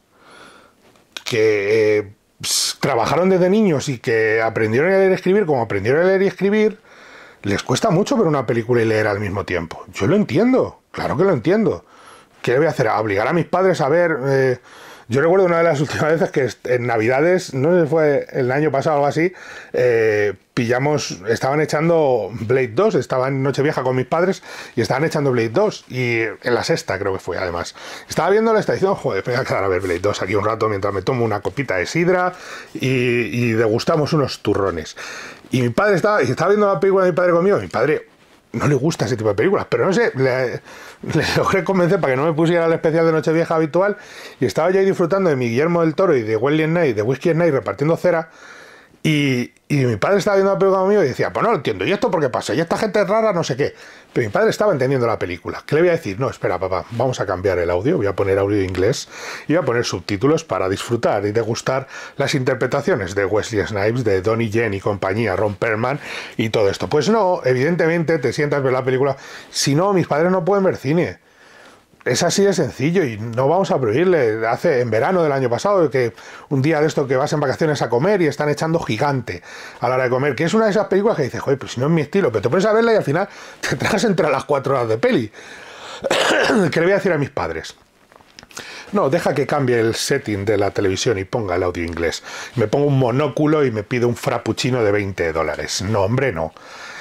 que eh, trabajaron desde niños y que aprendieron a leer y escribir como aprendieron a leer y escribir, les cuesta mucho ver una película y leer al mismo tiempo. Yo lo entiendo, claro que lo entiendo. ¿Qué voy a hacer? ¿A obligar a mis padres a ver eh, Yo recuerdo una de las últimas veces que en Navidades, no sé si fue el año pasado o algo así, eh, pillamos, estaban echando Blade dos, estaba en Nochevieja con mis padres y estaban echando Blade dos, y en la sexta creo que fue además. Estaba viendo la estación, joder, voy a quedar a ver Blade dos aquí un rato mientras me tomo una copita de sidra y, y degustamos unos turrones. Y mi padre estaba, y estaba viendo la película de mi padre conmigo, mi padre no le gusta ese tipo de películas, pero no sé, le, le logré convencer para que no me pusiera el especial de Nochevieja habitual, y estaba yo ahí disfrutando de mi Guillermo del Toro y de Wesley Snipes, de Whisky Snipes repartiendo cera, y, y mi padre estaba viendo la película conmigo y decía, pues no lo entiendo, ¿y esto por qué pasa? ¿Y esta gente es rara? No sé qué. Pero mi padre estaba entendiendo la película. ¿Qué le voy a decir? No, espera, papá, vamos a cambiar el audio, voy a poner audio inglés y voy a poner subtítulos para disfrutar y degustar las interpretaciones de Wesley Snipes, de Donnie Yen y compañía, Ron Perlman y todo esto. Pues no, evidentemente te sientas a ver la película. Si no, mis padres no pueden ver cine. Es así de sencillo y no vamos a prohibirle. Hace en verano del año pasado, que un día de esto que vas en vacaciones a comer y están echando Gigante a la hora de comer, que es una de esas películas que dices, joder, pues si no es mi estilo, pero te pones a verla y al final te tragas entre las cuatro horas de peli. ¿Qué le voy a decir a mis padres? No, deja que cambie el setting de la televisión y ponga el audio inglés. Me pongo un monóculo y me pide un frappuccino de veinte dólares. No, hombre, no.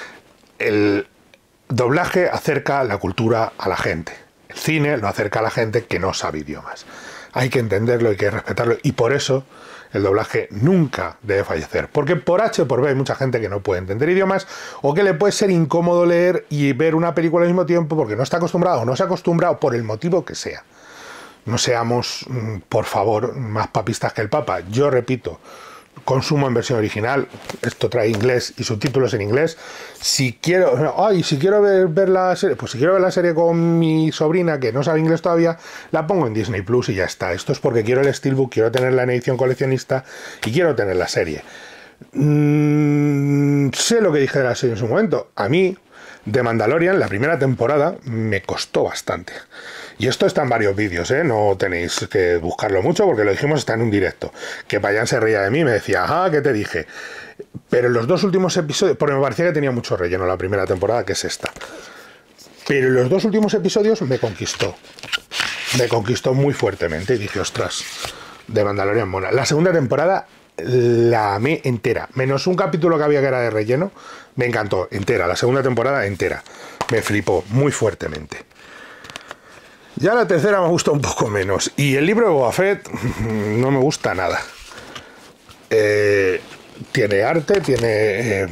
El doblaje acerca la cultura a la gente. El cine lo acerca a la gente que no sabe idiomas. Hay que entenderlo, hay que respetarlo, y por eso el doblaje nunca debe fallecer. Porque por H o por B hay mucha gente que no puede entender idiomas, o que le puede ser incómodo leer y ver una película al mismo tiempo porque no está acostumbrado o no se ha acostumbrado por el motivo que sea. No seamos, por favor, más papistas que el Papa. Yo repito, consumo en versión original, esto trae inglés y subtítulos en inglés. Si quiero, ay, si quiero ver, ver la serie, pues si quiero ver la serie con mi sobrina que no sabe inglés todavía, la pongo en Disney Plus y ya está. Esto es porque quiero el Steelbook, quiero tenerla en edición coleccionista y quiero tener la serie. Mm, sé lo que dije de la serie en su momento. A mí, de Mandalorian, la primera temporada me costó bastante. Y esto está en varios vídeos, ¿eh? No tenéis que buscarlo mucho porque lo dijimos, está en un directo. Que Payán se reía de mí y me decía, ajá, ¿qué te dije? Pero en los dos últimos episodios, porque me parecía que tenía mucho relleno la primera temporada, que es esta. Pero en los dos últimos episodios me conquistó. Me conquistó muy fuertemente y dije, ostras, de Mandalorian mona. La segunda temporada la amé entera. Menos un capítulo que había que era de relleno, me encantó, entera. La segunda temporada entera. Me flipó muy fuertemente. Ya la tercera me gusta un poco menos. Y el libro de Boba Fett no me gusta nada. Eh, tiene arte, tiene... Eh,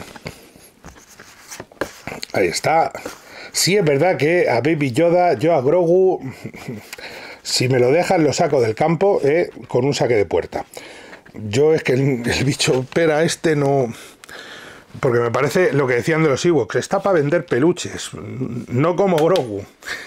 ahí está. Sí, es verdad que a Baby Yoda, yo a Grogu, si me lo dejan lo saco del campo eh, con un saque de puerta. Yo es que el, el bicho pera este no... Porque me parece lo que decían de los Ewoks, está para vender peluches, no como Grogu.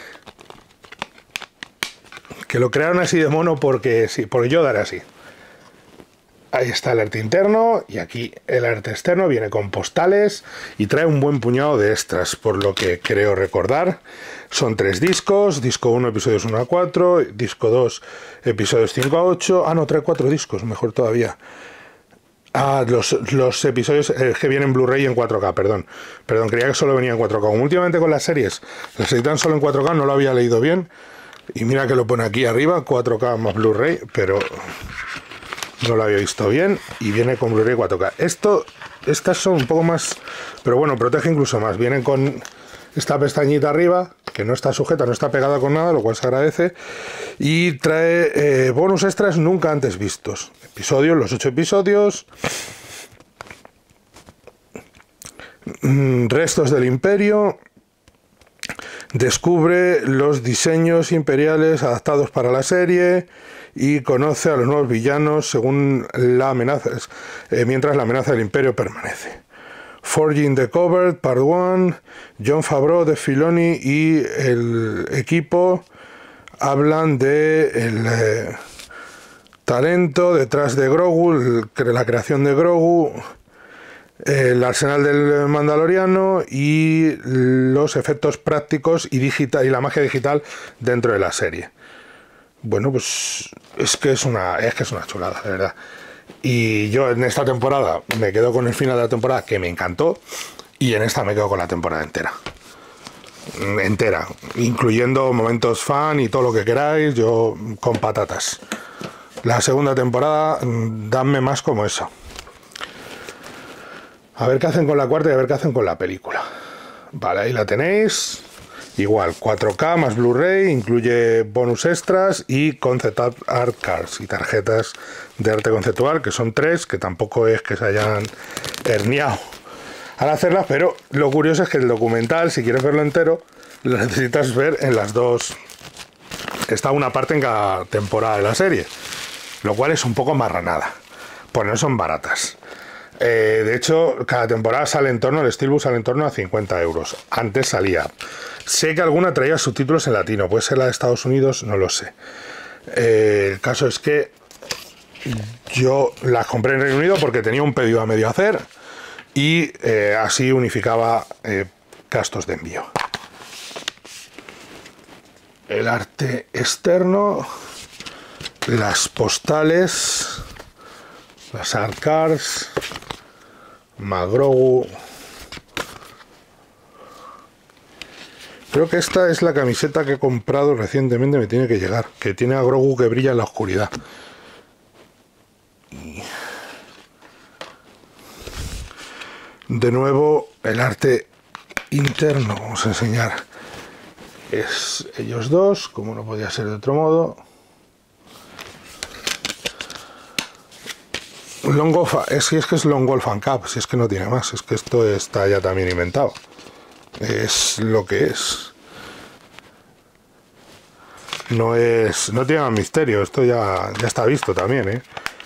Que lo crearon así de mono porque sí, porque Yoda era así. Ahí está el arte interno y aquí el arte externo, viene con postales y trae un buen puñado de extras, por lo que creo recordar. Son tres discos, disco uno, episodios uno a cuatro, disco dos, episodios cinco a ocho. Ah, no, trae cuatro discos, mejor todavía. Ah, los, los episodios eh, que vienen en Blu-ray y en cuatro K, perdón. Perdón, creía que solo venía en cuatro K. Como últimamente con las series las editan solo en cuatro K, no lo había leído bien. Y mira que lo pone aquí arriba, cuatro K más Blu-ray, pero no lo había visto bien. Y viene con Blu-ray cuatro K. Esto, estas son un poco más, pero bueno, protege incluso más. Vienen con esta pestañita arriba, que no está sujeta, no está pegada con nada, lo cual se agradece. Y trae eh, bonus extras nunca antes vistos. Episodios, los ocho episodios. Restos del Imperio. Descubre los diseños imperiales adaptados para la serie y conoce a los nuevos villanos según la amenaza, eh, mientras la amenaza del Imperio permanece. Forging the Covert, Part uno, Jon Favreau de Filoni y el equipo hablan de el eh, talento detrás de Grogu, el, la creación de Grogu, el arsenal del Mandaloriano y los efectos prácticos y, digital, y la magia digital dentro de la serie. Bueno, pues es que es una, es que es una chulada, de verdad. Y yo en esta temporada me quedo con el final de la temporada, que me encantó, y en esta me quedo con la temporada entera. Entera, incluyendo momentos fan y todo lo que queráis, yo con patatas. La segunda temporada, danme más como eso. A ver qué hacen con la cuarta y a ver qué hacen con la película. Vale, ahí la tenéis. Igual, cuatro K más Blu-ray, incluye bonus extras y concept art cards y tarjetas de arte conceptual, que son tres, que tampoco es que se hayan herniado al hacerlas, pero lo curioso es que el documental, si quieres verlo entero, lo necesitas ver en las dos. Está una parte en cada temporada de la serie, lo cual es un poco marranada, pues no son baratas. Eh, de hecho, cada temporada sale en torno, el Steelbook sale en torno a cincuenta euros. Antes salía. Sé que alguna traía subtítulos en latino, puede ser la de Estados Unidos, no lo sé. Eh, el caso es que yo las compré en Reino Unido porque tenía un pedido a medio hacer y eh, así unificaba eh, gastos de envío. El arte externo, las postales, las art cards, Magrogu. Creo que esta es la camiseta que he comprado recientemente, me tiene que llegar, que tiene a Grogu que brilla en la oscuridad. Y de nuevo, el arte interno, vamos a enseñar. Es ellos dos, como no podía ser de otro modo. Long Wolf, es que es que es Long Wolf and Cub, si es que no tiene más, es que esto está ya también inventado. Es lo que es. No es, no tiene más misterio, esto ya, ya está visto también, ¿eh?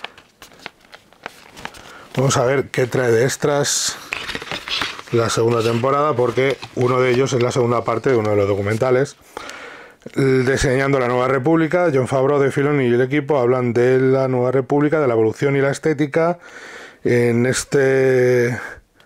Vamos a ver qué trae de extras la segunda temporada, porque uno de ellos es la segunda parte de uno de los documentales. Diseñando la Nueva República, Jon Favreau, Dave Filoni y el equipo hablan de la Nueva República, de la evolución y la estética. En este...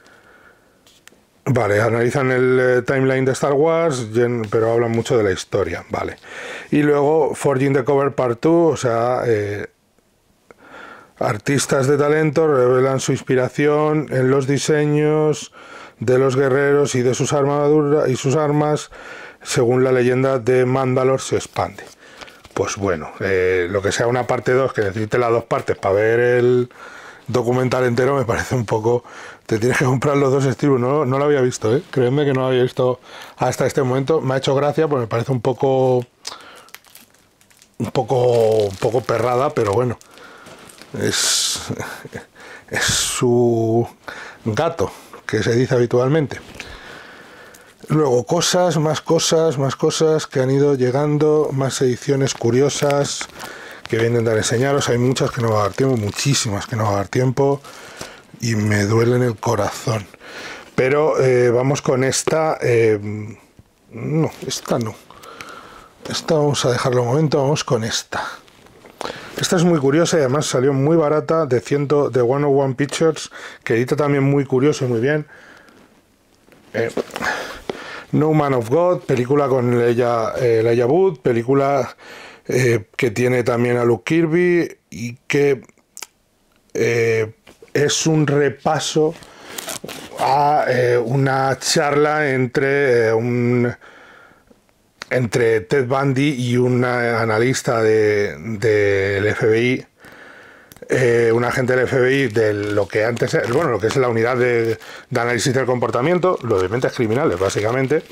Vale, analizan el eh, timeline de Star Wars, pero hablan mucho de la historia, vale. Y luego Forging the Cover Part dos, o sea, eh, artistas de talento revelan su inspiración en los diseños de los guerreros y de sus armaduras y sus armas, según la leyenda de Mandalore se expande. Pues bueno, eh, lo que sea una parte dos, que necesite las dos partes para ver el documental entero, me parece un poco... Te tienes que comprar los dos estilos, no, no lo había visto, ¿eh? Créeme que no lo había visto hasta este momento. Me ha hecho gracia, pues me parece un poco... Un poco... Un poco perrada, pero bueno. Es... Es su gato, que se dice habitualmente. Luego cosas, más cosas, más cosas que han ido llegando, más ediciones curiosas que voy a intentar enseñaros. Hay muchas que no va a dar tiempo, muchísimas que no va a dar tiempo y me duele en el corazón. Pero eh, vamos con esta. Eh, no, esta no. Esta vamos a dejarlo un momento, vamos con esta. Esta es muy curiosa y además salió muy barata, de, cien, de ciento uno Pictures, que edita también muy curioso y muy bien. Eh, No Man of God, película con Leia, eh, Leia Wood, película eh, que tiene también a Luke Kirby y que eh, es un repaso a eh, una charla entre eh, un entre Ted Bundy y un analista del de, de F B I. Eh, un agente del F B I de lo que antes es, bueno, lo que es la unidad de, de análisis del comportamiento, lo de mentes criminales básicamente,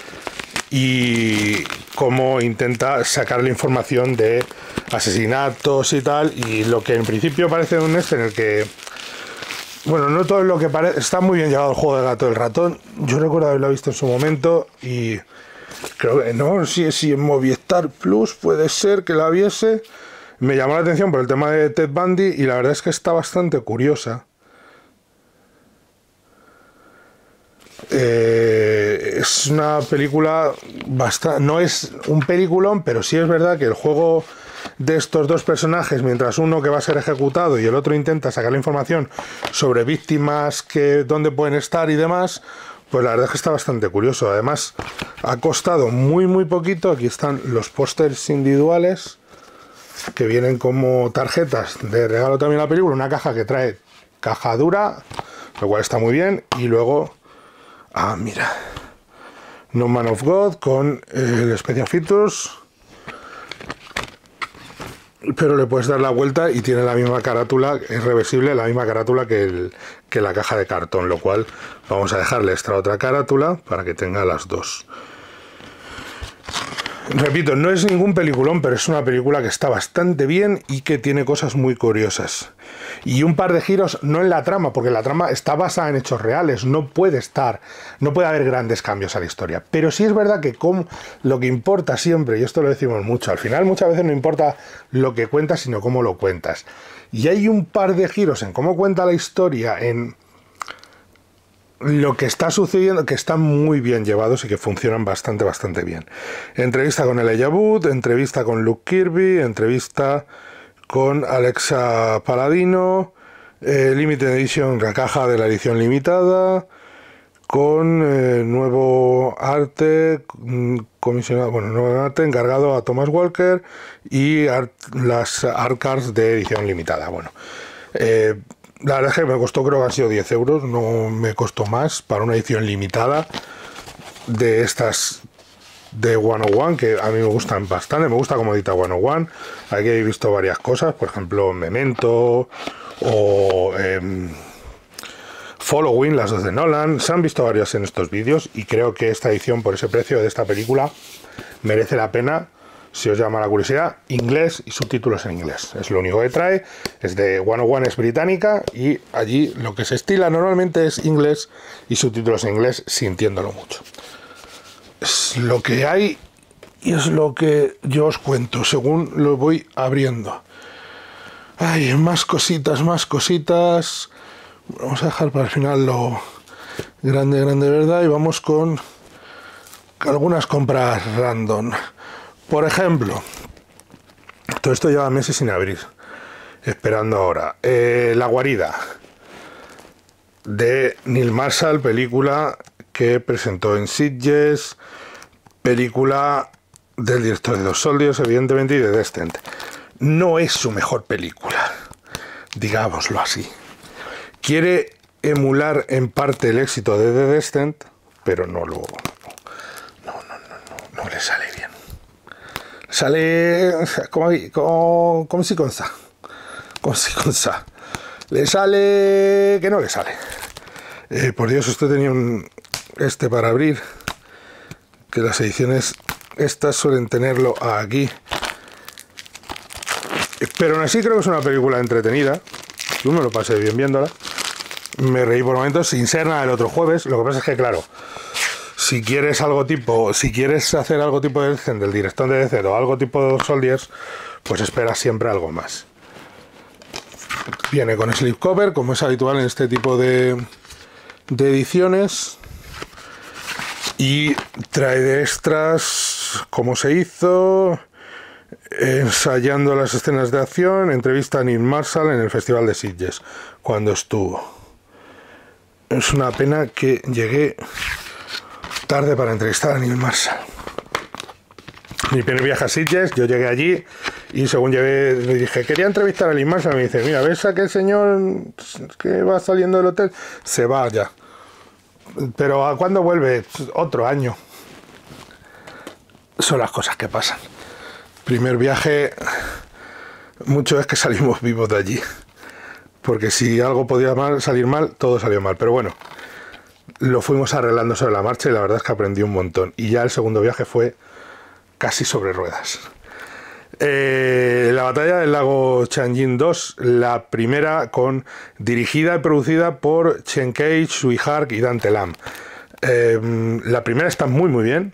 y cómo intenta sacar la información de asesinatos y tal, y lo que en principio parece un este en el que, bueno, no todo lo que parece, está muy bien llevado el juego de gato del ratón. Yo recuerdo haberlo visto en su momento y creo que no, si, si en Movistar Plus puede ser que la viese. Me llamó la atención por el tema de Ted Bundy y la verdad es que está bastante curiosa. Eh, es una película bastante... No es un peliculón, pero sí es verdad que el juego de estos dos personajes, mientras uno que va a ser ejecutado y el otro intenta sacar la información sobre víctimas, que dónde pueden estar y demás, pues la verdad es que está bastante curioso. Además, ha costado muy muy poquito. Aquí están los pósters individuales, que vienen como tarjetas de regalo también la película, una caja que trae caja dura, lo cual está muy bien, y luego, ah, mira, No Man of God con el Special Features, pero le puedes dar la vuelta y tiene la misma carátula, es reversible, la misma carátula que, el, que la caja de cartón, lo cual vamos a dejarle esta otra carátula para que tenga las dos. Repito, no es ningún peliculón, pero es una película que está bastante bien y que tiene cosas muy curiosas. Y un par de giros, no en la trama, porque la trama está basada en hechos reales, no puede estar, no puede haber grandes cambios a la historia. Pero sí es verdad que con lo que importa siempre, y esto lo decimos mucho, al final muchas veces no importa lo que cuentas, sino cómo lo cuentas. Y hay un par de giros en cómo cuenta la historia, en lo que está sucediendo, que están muy bien llevados y que funcionan bastante, bastante bien. Entrevista con Elijah Wood, entrevista con Luke Kirby, entrevista con Alexa Paladino, eh, Limited Edition, la caja de la edición limitada, con eh, nuevo arte, comisionado, bueno, nuevo arte encargado a Thomas Walker y art, las art cards de edición limitada. Bueno, eh, la verdad es que me costó, creo que han sido diez euros, no me costó más para una edición limitada de estas de ciento uno, que a mí me gustan bastante, me gusta cómo edita ciento uno. Aquí he visto varias cosas, por ejemplo Memento o eh, Following, las dos de Nolan. Se han visto varias en estos vídeos y creo que esta edición por ese precio de esta película merece la pena. Si os llama la curiosidad, inglés y subtítulos en inglés. Es lo único que trae. Es de ciento uno, es británica y allí lo que se estila normalmente es inglés y subtítulos en inglés, sintiéndolo mucho. Es lo que hay y es lo que yo os cuento según lo voy abriendo. Ay, más cositas, más cositas. Vamos a dejar para el final lo grande, grande, ¿verdad? Y vamos con algunas compras random. Por ejemplo, todo esto lleva meses sin abrir, esperando ahora. Eh, La guarida, de Neil Marshall, película que presentó en Sitges, película del director de Los Soldiers, evidentemente, y de Descent. No es su mejor película, digámoslo así. Quiere emular en parte el éxito de The Descent, pero no lo... No, no, no, no, no le sale bien. Sale como, como, como si con sa. Como si con sa. Le sale que no le sale. Eh, por Dios, usted tenía un este para abrir. Que las ediciones estas suelen tenerlo aquí. Pero aún así creo que es una película entretenida. Yo me lo pasé bien viéndola. Me reí por momentos sin ser nada del otro jueves. Lo que pasa es que, claro, si quieres algo tipo, si quieres hacer algo tipo de Descent, del director de Descent o algo tipo de Soldiers, pues esperas siempre algo más. Viene con slipcover, como es habitual en este tipo de, de ediciones, y trae de extras cómo se hizo, ensayando las escenas de acción, entrevista a Neil Marshall en el Festival de Sitges cuando estuvo. Es una pena que llegué tarde para entrevistar a Neil Marshall. Mi primer viaje a Sitges, yo llegué allí y según llegué le dije, quería entrevistar a Neil Marshall. Me dice, mira, ves a aquel señor que va saliendo del hotel, se va ya. Pero ¿a cuándo vuelve? Otro año. Son las cosas que pasan. Primer viaje, mucho es que salimos vivos de allí. Porque si algo podía mal, salir mal, todo salió mal. Pero bueno, lo fuimos arreglando sobre la marcha y la verdad es que aprendí un montón. Y ya el segundo viaje fue casi sobre ruedas. Eh, la batalla del lago Changjin dos, la primera con dirigida y producida por Chen Cage, Sui Hark y Dante Lam. Eh, la primera está muy muy bien.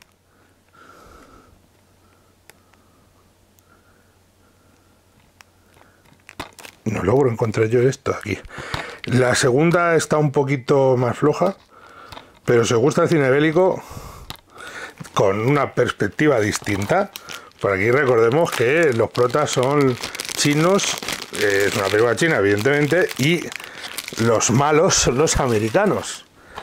No logro encontrar yo esto aquí. La segunda está un poquito más floja, pero si os gusta el cine bélico con una perspectiva distinta, por aquí recordemos que los protas son chinos, eh, es una película china evidentemente, y los malos son los americanos.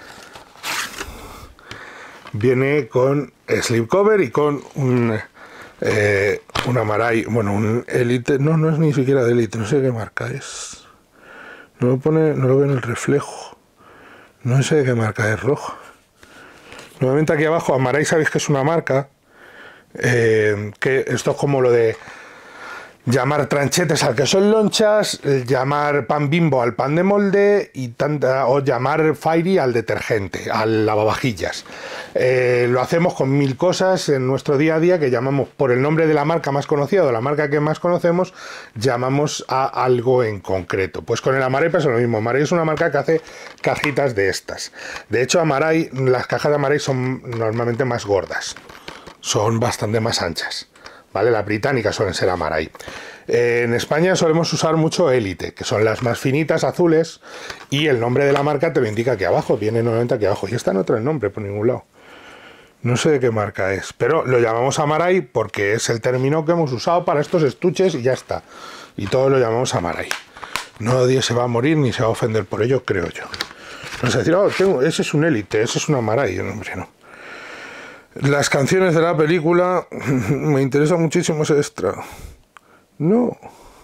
Viene con slipcover y con un eh, una Marai, bueno, un Elite, no, no es ni siquiera de Elite, no sé qué marca es. No lo pone, no lo veo en el reflejo. No sé de qué marca es, rojo. Nuevamente aquí abajo, Amarai sabéis que es una marca, eh, que esto es como lo de llamar tranchetes al que son lonchas, llamar pan Bimbo al pan de molde y tanta, o llamar Fairy al detergente, al lavavajillas. Eh, lo hacemos con mil cosas en nuestro día a día que llamamos por el nombre de la marca más conocida o la marca que más conocemos, llamamos a algo en concreto. Pues con el Amaray pasa lo mismo. Amaray es una marca que hace cajitas de estas. De hecho, Amaray, las cajas de Amaray son normalmente más gordas, son bastante más anchas. ¿Vale? Las británicas suelen ser Amaray. Eh, en España solemos usar mucho Élite, que son las más finitas, azules, y el nombre de la marca te lo indica aquí abajo, viene normalmente aquí abajo, y esta no trae el nombre por ningún lado. No sé de qué marca es, pero lo llamamos Amaray porque es el término que hemos usado para estos estuches y ya está. Y todos lo llamamos Amaray. Nadie se va a morir ni se va a ofender por ello, creo yo. No sé decir, oh, tengo, ese es un Élite, ese es un Amaray, no, hombre, no. Las canciones de la película, me interesa muchísimo ese extra. No.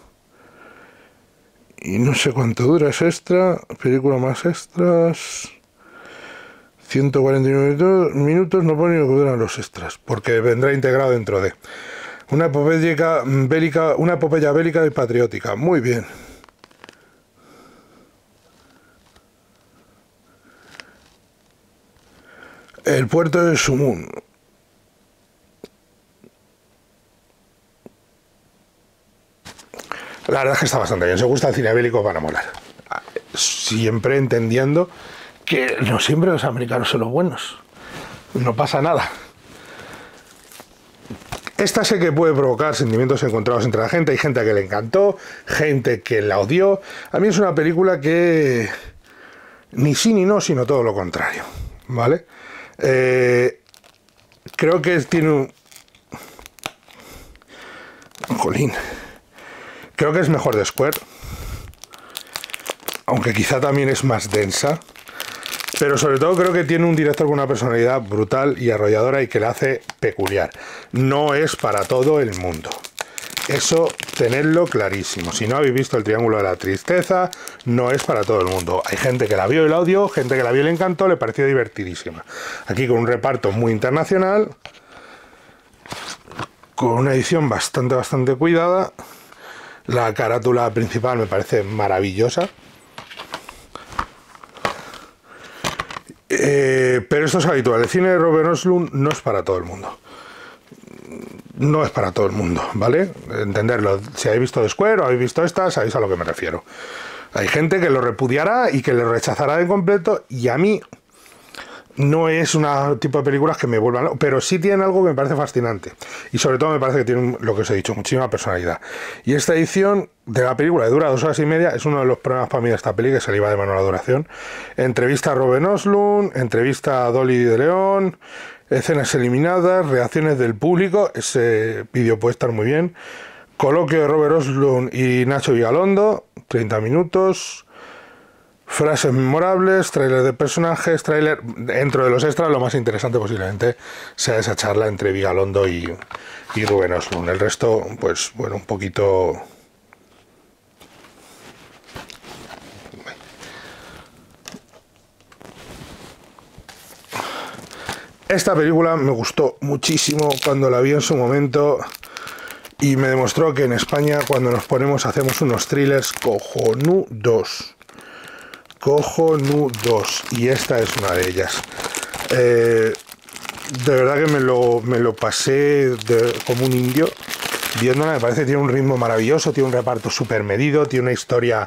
Y no sé cuánto dura ese extra. Película más extras. ciento cuarenta y nueve minutos, no pone lo que duran los extras, porque vendrá integrado dentro de. Una epopeya bélica, una epopeya bélica y patriótica. Muy bien. El puerto de Sumun. La verdad es que está bastante bien. Si os gusta el cine bélico, van a molar. Siempre entendiendo que no siempre los americanos son los buenos. No pasa nada. Esta sé que puede provocar sentimientos encontrados entre la gente. Hay gente a que le encantó, gente que la odió. A mí es una película que ni sí ni no, sino todo lo contrario. ¿Vale? Eh, creo que tiene un... Jolín. Creo que es mejor de Square. Aunque quizá también es más densa. Pero sobre todo creo que tiene un director con una personalidad brutal y arrolladora y que la hace peculiar. No es para todo el mundo. Eso tenedlo clarísimo. Si no habéis visto El Triángulo de la Tristeza, no es para todo el mundo. Hay gente que la vio y la odió, gente que la vio y le encantó, le pareció divertidísima. Aquí con un reparto muy internacional, con una edición bastante, bastante cuidada. La carátula principal me parece maravillosa. Eh, pero esto es habitual. El cine de Robert Enslund no es para todo el mundo. No es para todo el mundo, ¿vale? Entenderlo. Si habéis visto The Square o habéis visto esta, sabéis a lo que me refiero. Hay gente que lo repudiará y que le rechazará de completo, y a mí no es un tipo de películas que me vuelvan loco, pero sí tienen algo que me parece fascinante. Y sobre todo me parece que tienen, lo que os he dicho, muchísima personalidad. Y esta edición de la película, que dura dos horas y media, es uno de los problemas para mí de esta peli, que se le iba de mano a la duración. Entrevista a Robert Enslund, entrevista a Dolly de León, escenas eliminadas, reacciones del público, ese vídeo puede estar muy bien. Coloquio de Robert Enslund y Nacho Vigalondo, treinta minutos. Frases memorables, tráiler de personajes, tráiler... Dentro de los extras, lo más interesante posiblemente sea esa charla entre Vigalondo y, y Rubén Enslund. El resto, pues, bueno, un poquito... Esta película me gustó muchísimo cuando la vi en su momento y me demostró que en España, cuando nos ponemos, hacemos unos thrillers cojonudos. Cojonudos. Y esta es una de ellas. Eh, de verdad que me lo, me lo pasé de, como un indio viéndola. Me parece que tiene un ritmo maravilloso, tiene un reparto súper medido, tiene una historia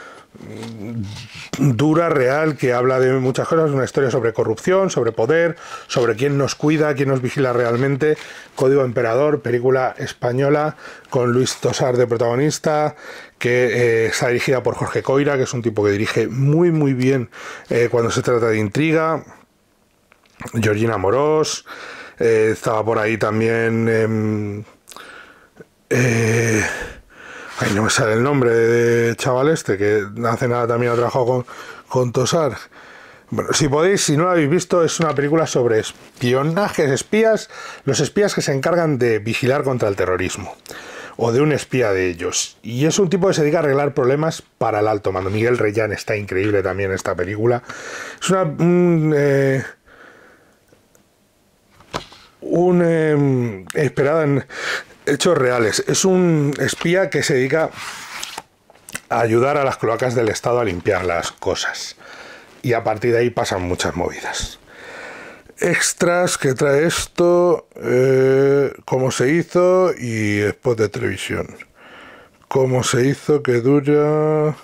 dura, real, que habla de muchas cosas, una historia sobre corrupción, sobre poder, sobre quién nos cuida, quién nos vigila realmente. Código Emperador, película española con Luis Tosar de protagonista, que eh, está dirigida por Jorge Coira, que es un tipo que dirige muy muy bien eh, cuando se trata de intriga. Georgina Morós, eh, estaba por ahí también eh, eh, ay, no me sale el nombre de chaval este, que hace nada también ha trabajado con, con Tosar. Bueno, si podéis, si no lo habéis visto, es una película sobre espionajes, espías, los espías que se encargan de vigilar contra el terrorismo, o de un espía de ellos. Y es un tipo que se dedica a arreglar problemas para el alto mando. Miguel Reyán está increíble también en esta película. Es una... Un, eh, un eh, esperada en... hechos reales. Es un espía que se dedica a ayudar a las cloacas del Estado a limpiar las cosas. Y a partir de ahí pasan muchas movidas. Extras que trae esto, eh, cómo se hizo y spot de televisión. Cómo se hizo, que dura...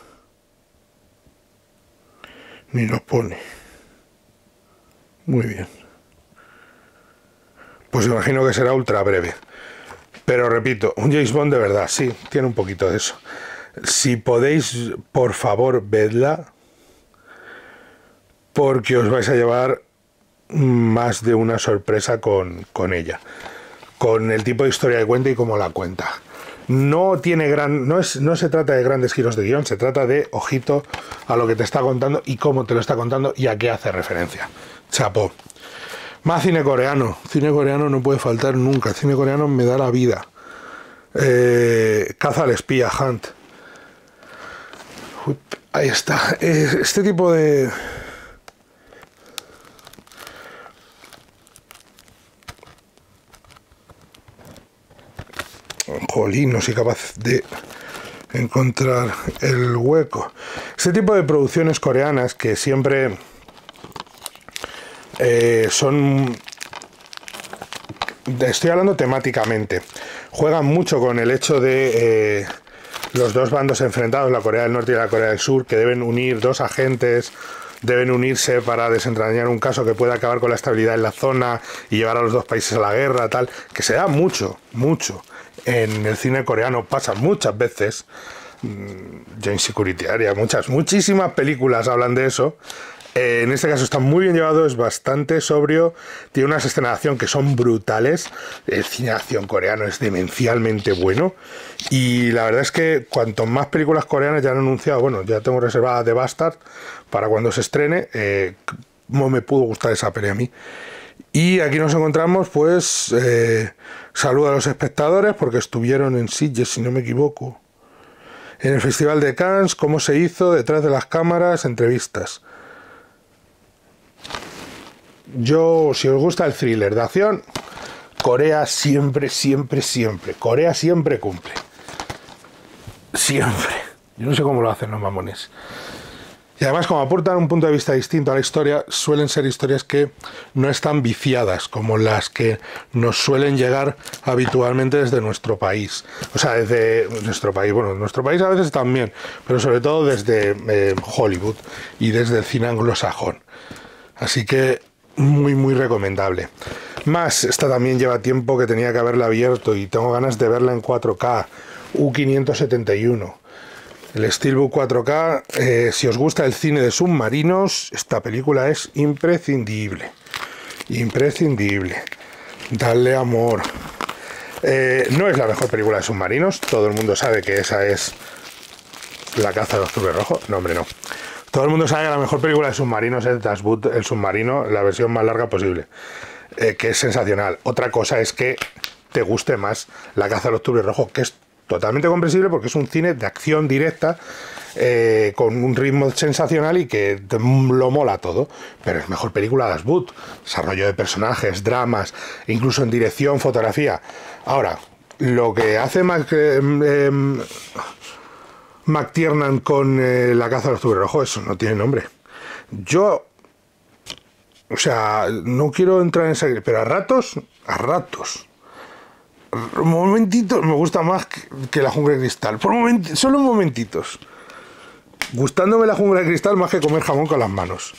Ni lo pone. Muy bien. Pues imagino que será ultra breve. Pero repito, un James Bond de verdad, sí, tiene un poquito de eso. Si podéis, por favor, vedla, porque os vais a llevar más de una sorpresa con, con ella, con el tipo de historia que cuenta y cómo la cuenta. No tiene gran, no es, no se trata de grandes giros de guión, se trata de ojito a lo que te está contando y cómo te lo está contando y a qué hace referencia. Chapó. Más cine coreano. Cine coreano no puede faltar nunca. Cine coreano me da la vida. Eh, Caza al espía, Hunt. Uy, ahí está. Eh, este tipo de... Jolín, no soy capaz de encontrar el hueco. Este tipo de producciones coreanas que siempre eh, son... Estoy hablando temáticamente. Juegan mucho con el hecho de eh, los dos bandos enfrentados, la Corea del Norte y la Corea del Sur, que deben unir dos agentes, deben unirse para desentrañar un caso que pueda acabar con la estabilidad en la zona y llevar a los dos países a la guerra, tal, que se da mucho, mucho. En el cine coreano pasa muchas veces. Joint Security Area, muchas, muchísimas películas hablan de eso. Eh, en este caso está muy bien llevado, es bastante sobrio, tiene unas escenas de acción que son brutales. El cine de acción coreano es demencialmente bueno. Y la verdad es que cuanto más películas coreanas ya han anunciado, bueno, ya tengo reservada The Bastard para cuando se estrene. Eh, no me pudo gustar esa peli a mí. Y aquí nos encontramos, pues, eh, saludo a los espectadores porque estuvieron en Sitges, si no me equivoco, en el Festival de Cannes, cómo se hizo, detrás de las cámaras, entrevistas. Yo, si os gusta el thriller de acción, Corea siempre, siempre, siempre, Corea siempre cumple. Siempre. Yo no sé cómo lo hacen los mamones. Y además, como aportan un punto de vista distinto a la historia, suelen ser historias que no están viciadas, como las que nos suelen llegar habitualmente desde nuestro país. O sea, desde nuestro país, bueno, nuestro país a veces también, pero sobre todo desde eh, Hollywood y desde el cine anglosajón. Así que muy, muy recomendable. Más, esta también lleva tiempo que tenía que haberla abierto y tengo ganas de verla en cuatro K, U quinientos setenta y uno. El Steelbook cuatro K, eh, si os gusta el cine de submarinos, esta película es imprescindible. Imprescindible. Dadle amor. Eh, no es la mejor película de submarinos, todo el mundo sabe que esa es La caza de octubre rojo. No, hombre, no. Todo el mundo sabe que la mejor película de submarinos es Das Boot, el submarino, la versión más larga posible, eh, que es sensacional. Otra cosa es que te guste más La caza del octubre rojo, que es totalmente comprensible porque es un cine de acción directa, eh, con un ritmo sensacional y que te lo mola todo. Pero es mejor película Das Boot, desarrollo de personajes, dramas, incluso en dirección, fotografía. Ahora, lo que hace más que... Eh, McTiernan con eh, La caza del octubre rojo, eso no tiene nombre. Yo, o sea, no quiero entrar en esa, pero a ratos, a ratos, momentitos, me gusta más que, que La jungla de cristal. Por moment, solo momentitos. Gustándome La jungla de cristal más que comer jamón con las manos.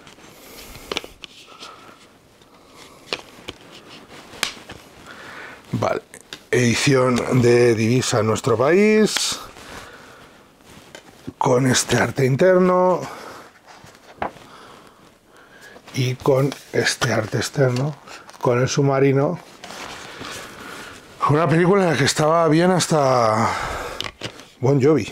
Vale, edición de divisa en nuestro país, con este arte interno y con este arte externo, con el submarino. Una película en la que estaba bien hasta Bon Jovi,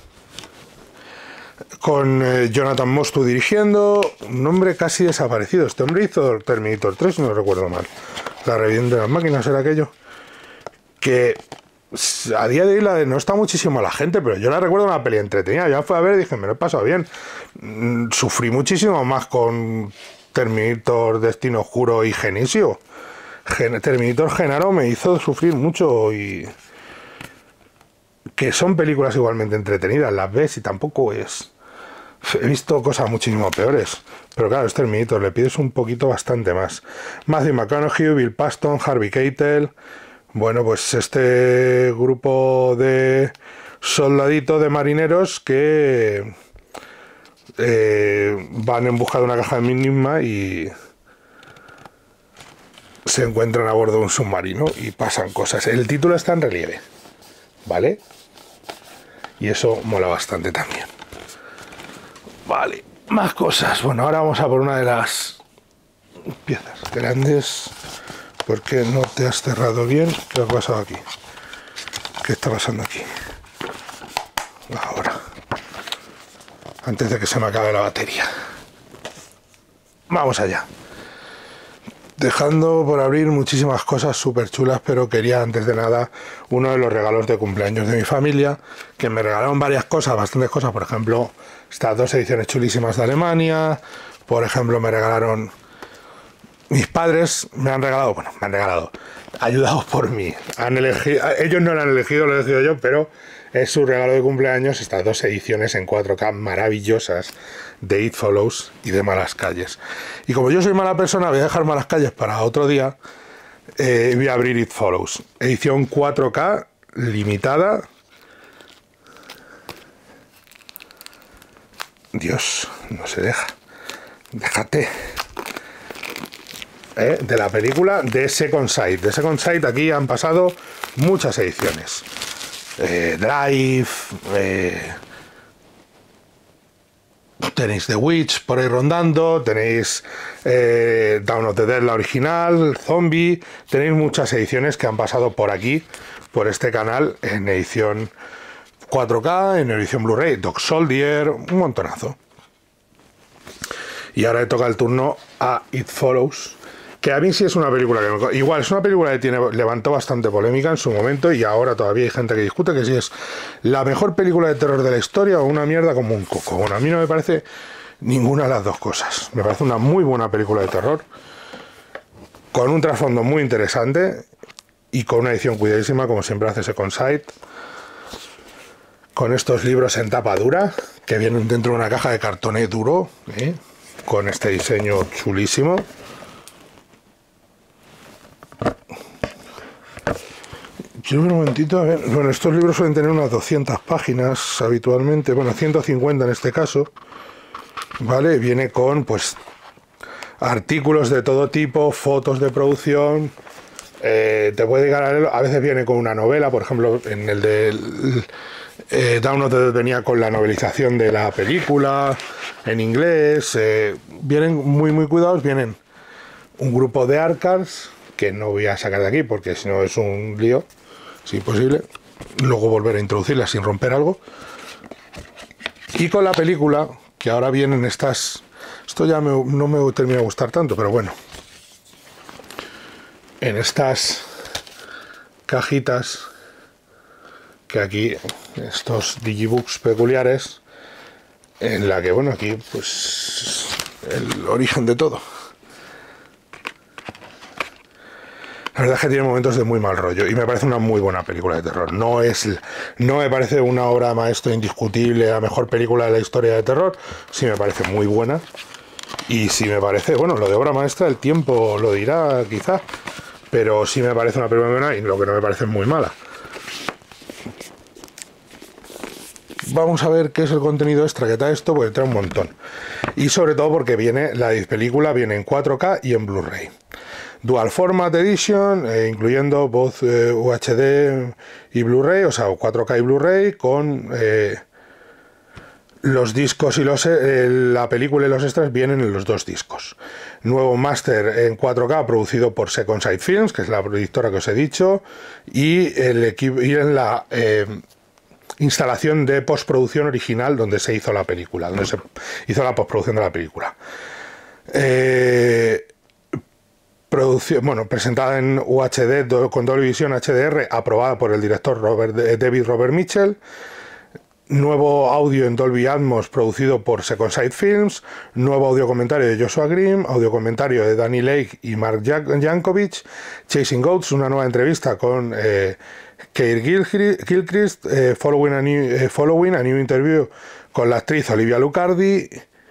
con eh, Jonathan Mostow dirigiendo, un hombre casi desaparecido. Este hombre hizo Terminator tres, si no recuerdo mal. La rebelión de las máquinas era aquello. Que a día de hoy la no está muchísimo a la gente, pero yo la recuerdo una peli entretenida. Ya fui a ver y dije, me lo he pasado bien. Sufrí muchísimo más con Terminator, Destino Oscuro y Genisio. Terminator Genaro me hizo sufrir mucho y... que son películas igualmente entretenidas, las ves y tampoco es... He visto cosas muchísimo peores, pero claro, es Terminator, le pides un poquito bastante más. Matthew McConaughey, Bill Paxton, Harvey Keitel... Bueno, pues este grupo de soldaditos, de marineros que eh, van en busca de una caja de enigma y se encuentran a bordo de un submarino y pasan cosas. El título está en relieve, ¿vale? Y eso mola bastante también. Vale, más cosas. Bueno, ahora vamos a por una de las piezas grandes. ¿Por qué no te has cerrado bien? ¿Qué ha pasado aquí? ¿Qué está pasando aquí? Ahora. Antes de que se me acabe la batería. Vamos allá. Dejando por abrir muchísimas cosas súper chulas, pero quería antes de nada uno de los regalos de cumpleaños de mi familia, que me regalaron varias cosas, bastantes cosas. Por ejemplo, estas dos ediciones chulísimas de Alemania. Por ejemplo, me regalaron... Mis padres me han regalado, bueno, me han regalado, ayudados por mí. Han elegido, ellos no lo han elegido, lo he elegido yo, pero es su regalo de cumpleaños, estas dos ediciones en cuatro K maravillosas de It Follows y de Malas Calles. Y como yo soy mala persona, voy a dejar Malas Calles para otro día, eh, voy a abrir It Follows. Edición cuatro K, limitada. Dios, no se deja. Déjate. ¿Eh? De la película de Second Sight. De Second Sight aquí han pasado muchas ediciones. Eh, Drive, eh, tenéis The Witch por ahí rondando, tenéis eh, Dawn of the Dead, la original, Zombie, tenéis muchas ediciones que han pasado por aquí, por este canal, en edición cuatro K, en edición Blu-ray, Dog Soldier, un montonazo. Y ahora le toca el turno a It Follows, que a mí sí es una película que me... Igual, es una película que tiene, levantó bastante polémica en su momento y ahora todavía hay gente que discute que si es la mejor película de terror de la historia o una mierda como un coco. Bueno, a mí no me parece ninguna de las dos cosas. Me parece una muy buena película de terror, con un trasfondo muy interesante y con una edición cuidadísima, como siempre hace Second Sight, con estos libros en tapa dura, que vienen dentro de una caja de cartón duro, ¿eh? Con este diseño chulísimo. Yo un momentito, a ver. Bueno, estos libros suelen tener unas doscientas páginas habitualmente, bueno, ciento cincuenta en este caso, ¿vale? Viene con, pues, artículos de todo tipo, fotos de producción, eh, te puede llegar a leerlo. A veces viene con una novela, por ejemplo, en el de eh, Dawn of the Dead venía con la novelización de la película, en inglés, eh, vienen muy, muy cuidados, vienen un grupo de arcas, que no voy a sacar de aquí porque si no es un lío, si posible, luego volver a introducirla sin romper algo. Y con la película, que ahora vienen estas... Esto ya me, no me termina de gustar tanto, pero bueno. En estas cajitas, que aquí, estos digibooks peculiares, en la que, bueno, aquí, pues, el origen de todo. La verdad es que tiene momentos de muy mal rollo y me parece una muy buena película de terror. No es, no me parece una obra maestra indiscutible, la mejor película de la historia de terror. Sí me parece muy buena y sí me parece, bueno, lo de obra maestra el tiempo lo dirá quizá, pero sí me parece una película buena y lo que no me parece es muy mala. Vamos a ver qué es el contenido extra que trae esto, porque trae un montón. Y sobre todo porque viene, la película viene en cuatro K y en Blu-ray. Dual Format Edition, eh, incluyendo voz eh, U H D y Blu-ray, o sea, cuatro K y Blu-ray, con eh, los discos y los eh, la película y los extras vienen en los dos discos. Nuevo máster en cuatro K producido por Second Sight Films, que es la productora que os he dicho, y, el equipo, y en la eh, instalación de postproducción original donde se hizo la película, donde se hizo la postproducción de la película. Eh, Producción, bueno, presentada en U H D con doble visión H D R, aprobada por el director Robert, David Robert Mitchell. nuevo audio en Dolby Atmos producido por Second Sight Films, nuevo audio comentario de Joshua Green, audio comentario de Danny Lake y Mark Jankovic, Chasing Goats, una nueva entrevista con eh, Keir Gilchrist, eh, following, a new, eh, following a new interview con la actriz Olivia Lucardi,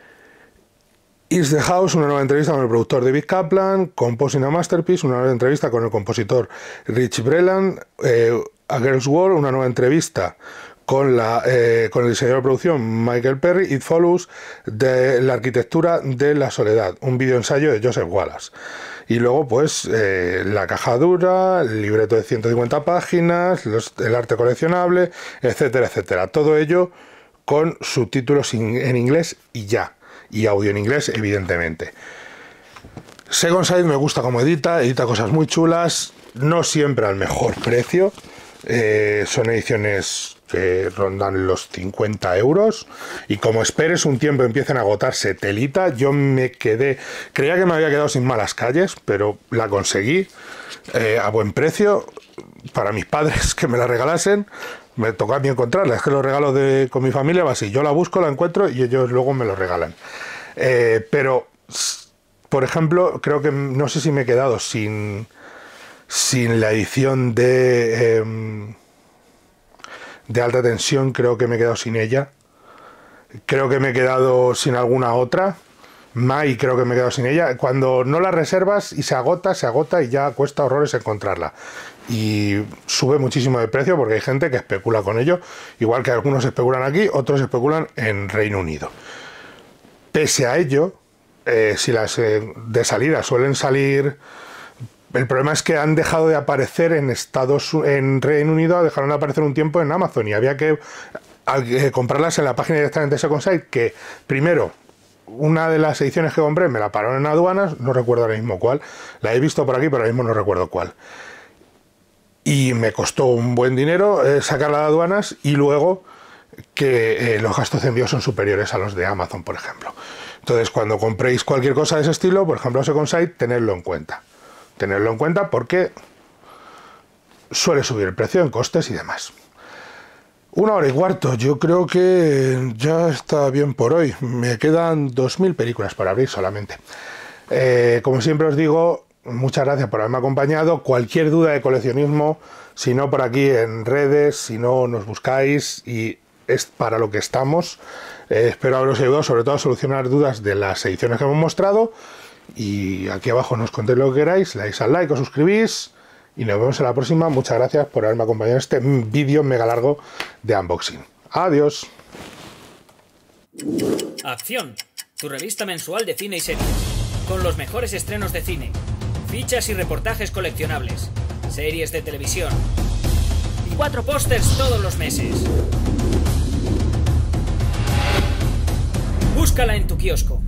Is the House, una nueva entrevista con el productor David Kaplan, Composing a Masterpiece, una nueva entrevista con el compositor Rich Breland, eh, A Girl's World, una nueva entrevista con, la, eh, con el diseñador de producción Michael Perry, It Follows, de la arquitectura de la soledad, un video ensayo de Joseph Wallace. Y luego, pues, eh, la caja dura, el libreto de ciento cincuenta páginas, los, el arte coleccionable, etcétera, etcétera. Todo ello con subtítulos en inglés y ya. Y audio en inglés, evidentemente. Second Sight me gusta como edita, edita cosas muy chulas, no siempre al mejor precio. Eh, son ediciones que rondan los cincuenta euros y como esperes un tiempo empiecen a agotarse telita. Yo me quedé, creía que me había quedado sin malas calles, pero la conseguí eh, a buen precio para mis padres que me la regalasen. Me tocó a mí encontrarla, es que los regalos de, con mi familia va así, yo la busco, la encuentro y ellos luego me lo regalan. Eh, pero, por ejemplo, creo que no sé si me he quedado sin sin la edición de eh, de alta tensión, creo que me he quedado sin ella. Creo que me he quedado sin alguna otra. Mai creo que me he quedado sin ella. Cuando no la reservas y se agota, se agota y ya cuesta horrores encontrarla. Y sube muchísimo de precio porque hay gente que especula con ello. Igual que algunos especulan aquí, otros especulan en Reino Unido. Pese a ello, eh, si las eh, de salida suelen salir... El problema es que han dejado de aparecer en Estados en Reino Unido, dejaron de aparecer un tiempo en Amazon y había que eh, comprarlas en la página directamente de Second Sight, que primero, una de las ediciones que compré me la pararon en aduanas, no recuerdo ahora mismo cuál, la he visto por aquí, pero ahora mismo no recuerdo cuál. Y me costó un buen dinero eh, sacarla de aduanas y luego que eh, los gastos de envío son superiores a los de Amazon, por ejemplo. Entonces, cuando compréis cualquier cosa de ese estilo, por ejemplo Second Sight, tenedlo en cuenta. Tenerlo en cuenta porque suele subir el precio en costes y demás. Una hora y cuarto, yo creo que ya está bien por hoy. Me quedan dos mil películas por abrir solamente. Eh, como siempre os digo, muchas gracias por haberme acompañado. Cualquier duda de coleccionismo, si no por aquí en redes, si no nos buscáis y es para lo que estamos. Eh, espero haberos ayudado sobre todo a solucionar dudas de las ediciones que hemos mostrado. Y aquí abajo nos contéis lo que queráis, le dais al like, os suscribís y nos vemos en la próxima. Muchas gracias por haberme acompañado en este vídeo mega largo de unboxing. Adiós. Acción, tu revista mensual de cine y series, con los mejores estrenos de cine, fichas y reportajes coleccionables, series de televisión y cuatro pósters todos los meses. Búscala en tu kiosco.